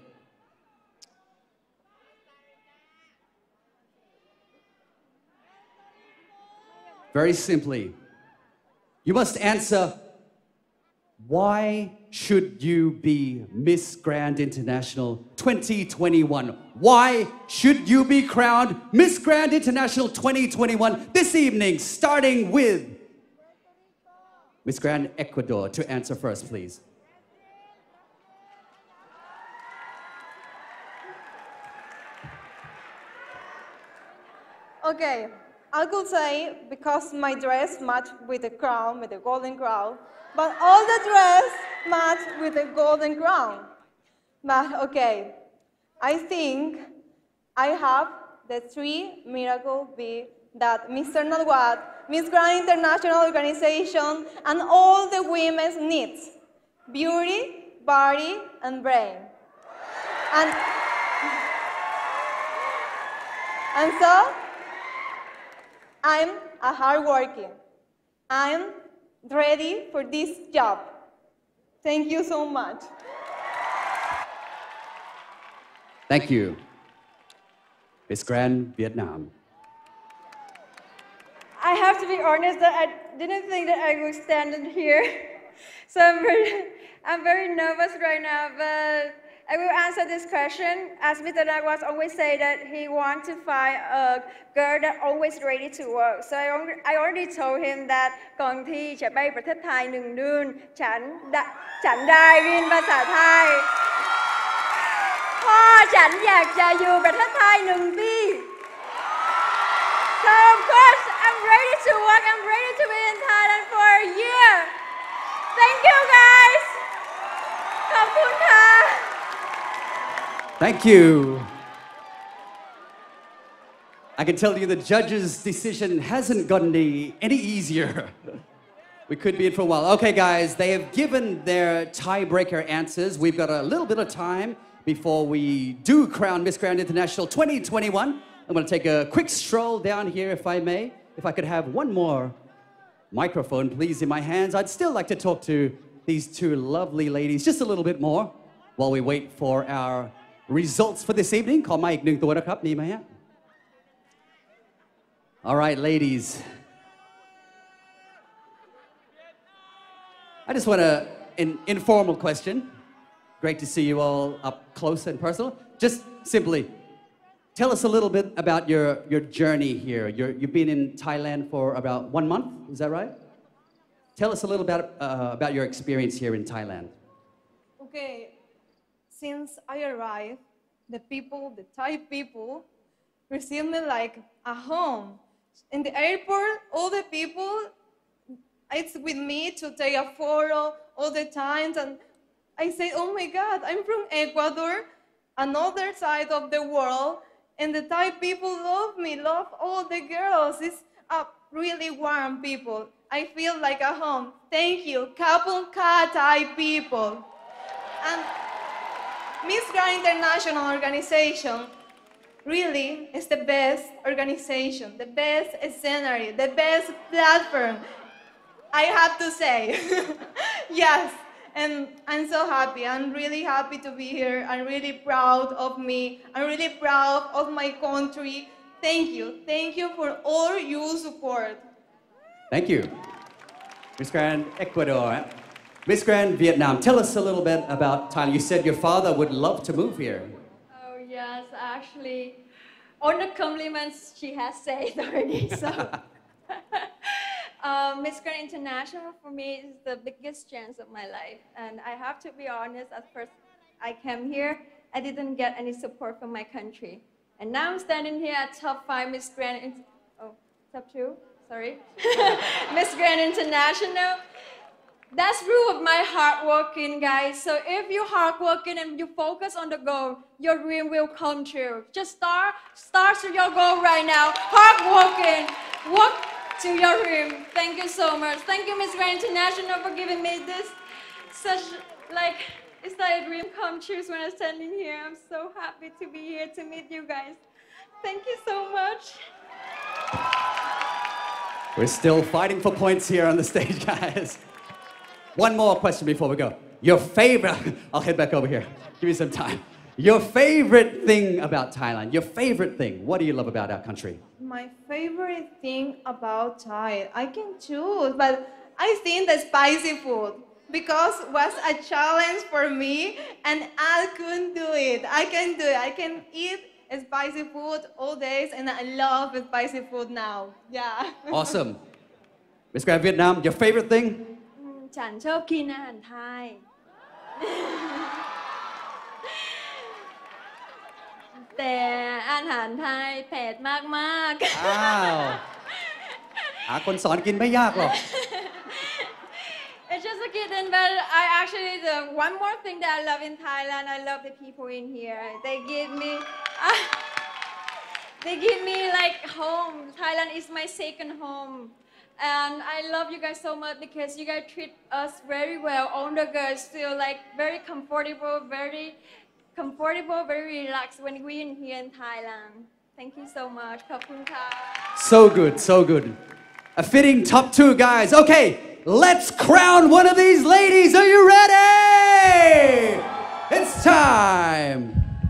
Very simply, you must answer, why should you be Miss Grand International 2021? Why should you be crowned Miss Grand International 2021 this evening, starting with Miss Grand Ecuador to answer first, please. Okay, I could say because my dress matched with the crown, with the golden crown, but all the dress matched with the golden crown. But okay, I think I have the three miracle be that Mr. Nawat, Miss Grand International Organization, and all the women's needs: beauty, body, and brain. And so, I'm a hardworking. I'm ready for this job. Thank you so much. Thank you. Miss Grand Vietnam. I have to be honest that I didn't think that I would stand in here. So I'm very nervous right now, but I will answer this question. As Mr. Nawat always say that he wants to find a girl that always ready to work. So I already told him that ก่อนที่จะไปประเทศไทย1 เดือนฉันได้เรียนภาษาไทยพ่อฉันอยากจะอยู่ประเทศไทย1 ปี So of course I'm ready to work. I'm ready to be in Thailand for a year. Thank you guys. ขอบคุณค่ะ Thank you. I can tell you the judge's decision hasn't gotten any easier. We could be in for a while. Okay, guys, they have given their tiebreaker answers. We've got a little bit of time before we do crown Miss Grand International 2021. I'm going to take a quick stroll down here, if I may. If I could have one more microphone, please, in my hands. I'd still like to talk to these two lovely ladies just a little bit more while we wait for our results for this evening. ขอมาอีก1 ตัวนะครับ มีไหมฮะ All right, ladies. I just want an informal question. Great to see you all up close and personal. Just simply, tell us a little bit about your journey here. You've been in Thailand for about 1 month, is that right? Tell us a little about your experience here in Thailand. Okay, since I arrived, the Thai people, received me like a home. In the airport, all the people, it's with me to take a photo all the time. And I say, oh my God, I'm from Ecuador, another side of the world. And the Thai people love me, love all the girls. It's a really warm people. I feel like a home. Thank you, Kapun Ka Thai people. And Miss Grand International Organization really is the best organization, the best scenario, the best platform. I have to say, yes. And I'm so happy. I'm really happy to be here. I'm really proud of me. I'm really proud of my country. Thank you. Thank you for all your support. Thank you. Miss Grand Ecuador. Miss Grand Vietnam, tell us a little bit about Thailand. You said your father would love to move here. Oh yes, actually, all the compliments she has said already. So, Miss Grand International for me is the biggest chance of my life, and I have to be honest. At first, I came here I didn't get any support from my country. And now I'm standing here at top 5 Miss Grand, top 2, sorry. Miss Grand International. That's proof of my hard working, guys. So if you're hardworking and you focus on the goal, your dream will come true. Just start to your goal right now. Hard working, work to your dream. Thank you so much. Thank you, Miss Grand International, for giving me this it's like a dream come true when I'm standing here. I'm so happy to be here to meet you guys. Thank you so much. We're still fighting for points here on the stage, guys. One more question before we go. Your favorite, I'll head back over here. Give me some time. Your favorite thing about Thailand, your favorite thing. What do you love about our country? My favorite thing about Thai, I can choose, but I think the spicy food. Because it was a challenge for me and I couldn't do it. I can do it. I can eat spicy food all days and I love spicy food now. Yeah. Awesome. Miss Grand Vietnam, your favorite thing? ฉันชอบกินอาหารไทย แต่อาหารไทยเผ็ดมากๆอ้าวหาคนสอนกินไม่ยากหรอก It's just a kitten, but I actually, the one more thing that I love in Thailand, I love the people in here. They give me like home. Thailand is my second home. And I love you guys so much because you guys treat us very well. All the girls feel like very comfortable, very relaxed when we're in here in Thailand. Thank you so much. ขอบคุณค่ะ So good, so good. A fitting top 2, guys. Okay, let's crown one of these ladies. Are you ready? It's time.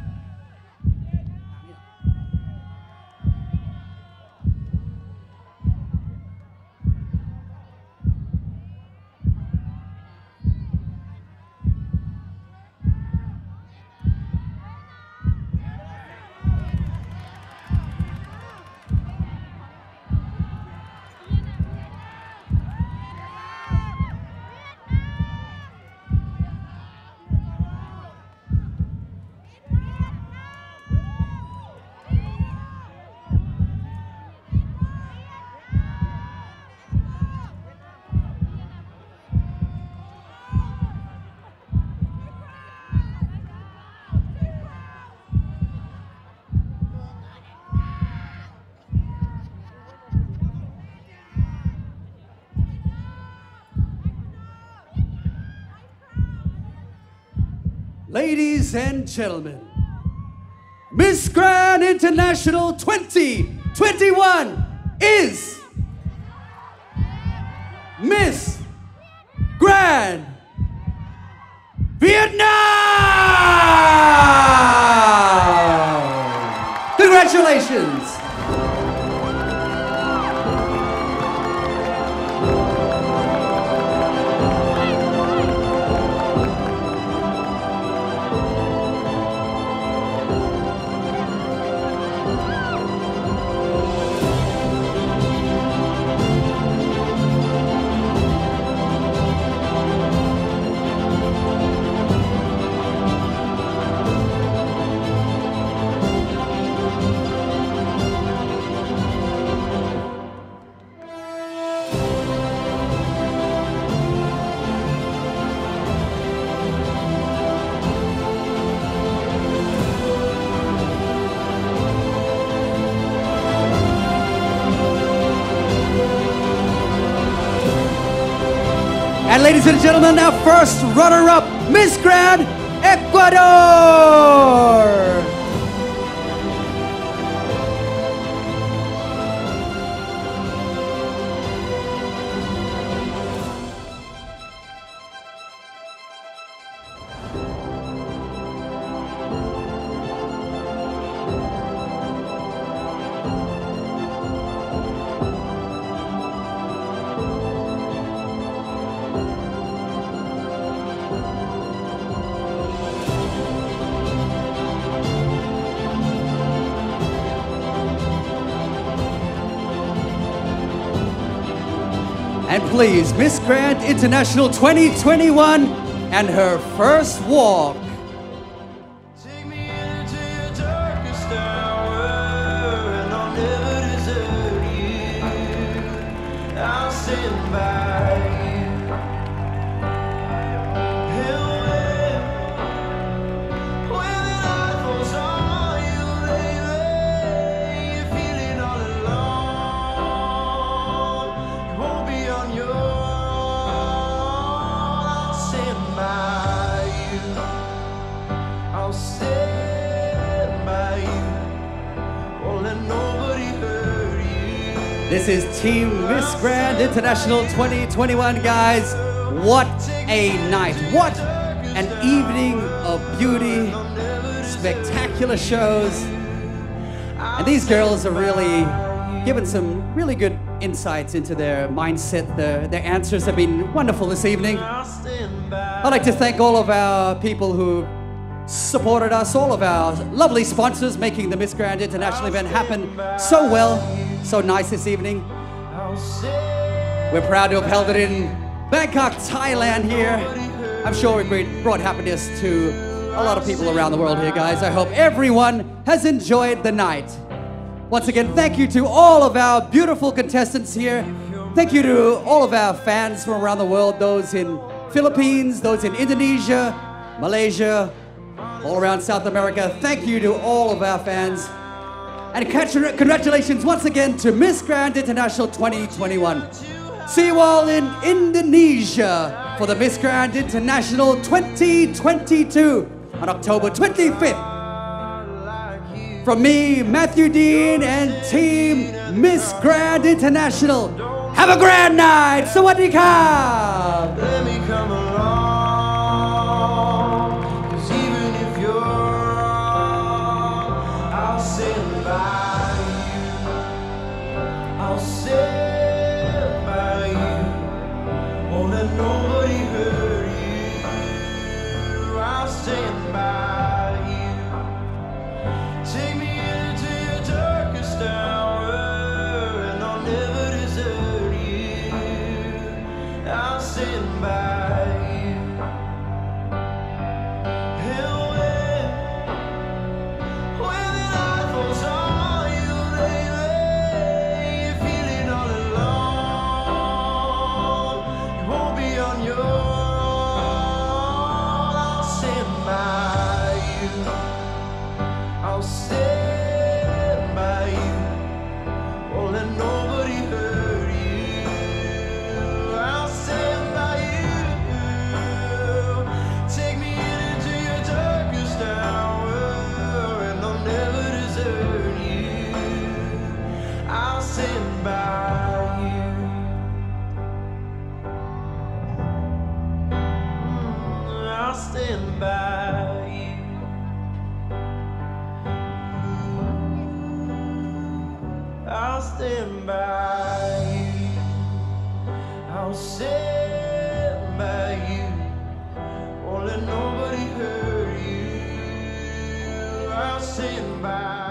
Ladies and gentlemen, Miss Grand International 2021 is Miss Grand Vietnam! Congratulations! And ladies and gentlemen, our first runner-up, Miss Grand Ecuador! And please, Miss Grand International 2021 and her first walk. Take me This is Team Miss Grand International 2021, guys. What a night. What an evening of beauty, spectacular shows. And these girls are really given some really good insights into their mindset. Their answers have been wonderful this evening. I'd like to thank all of our people who supported us, all of our lovely sponsors making the Miss Grand International event happen so well, so nice this evening. We're proud to have held it in Bangkok, Thailand here. I'm sure we brought happiness to a lot of people around the world here, guys. I hope everyone has enjoyed the night. Once again, thank you to all of our beautiful contestants here. Thank you to all of our fans from around the world, those in Philippines, those in Indonesia, Malaysia, all around South America. Thank you to all of our fans. And congratulations once again to Miss Grand International 2021. See you all in Indonesia for the Miss Grand International 2022 on October 25th. From me, Matthew Dean, and Team Miss Grand International, have a grand night! Sawadee ka! Let me come along, 'cause even if you're wrong, I'll stand by you. I'll stand by you. Won't let nobody hurt you. I'll stand by you. Take me into your darkest hour, and I'll never desert you. I'll stand by you. And when the night falls on you, baby, you're feeling all alone. You won't be on your own. I'll stand by you. I'll stand by you. Won't let nobody hurt you. I'll stand by you. Take me into your darkest hour, and I'll never desert you. I'll stand by you. I'll stand by you. I'll stand by you. I'll stand by you. Won't let nobody hurt you. I'll stand by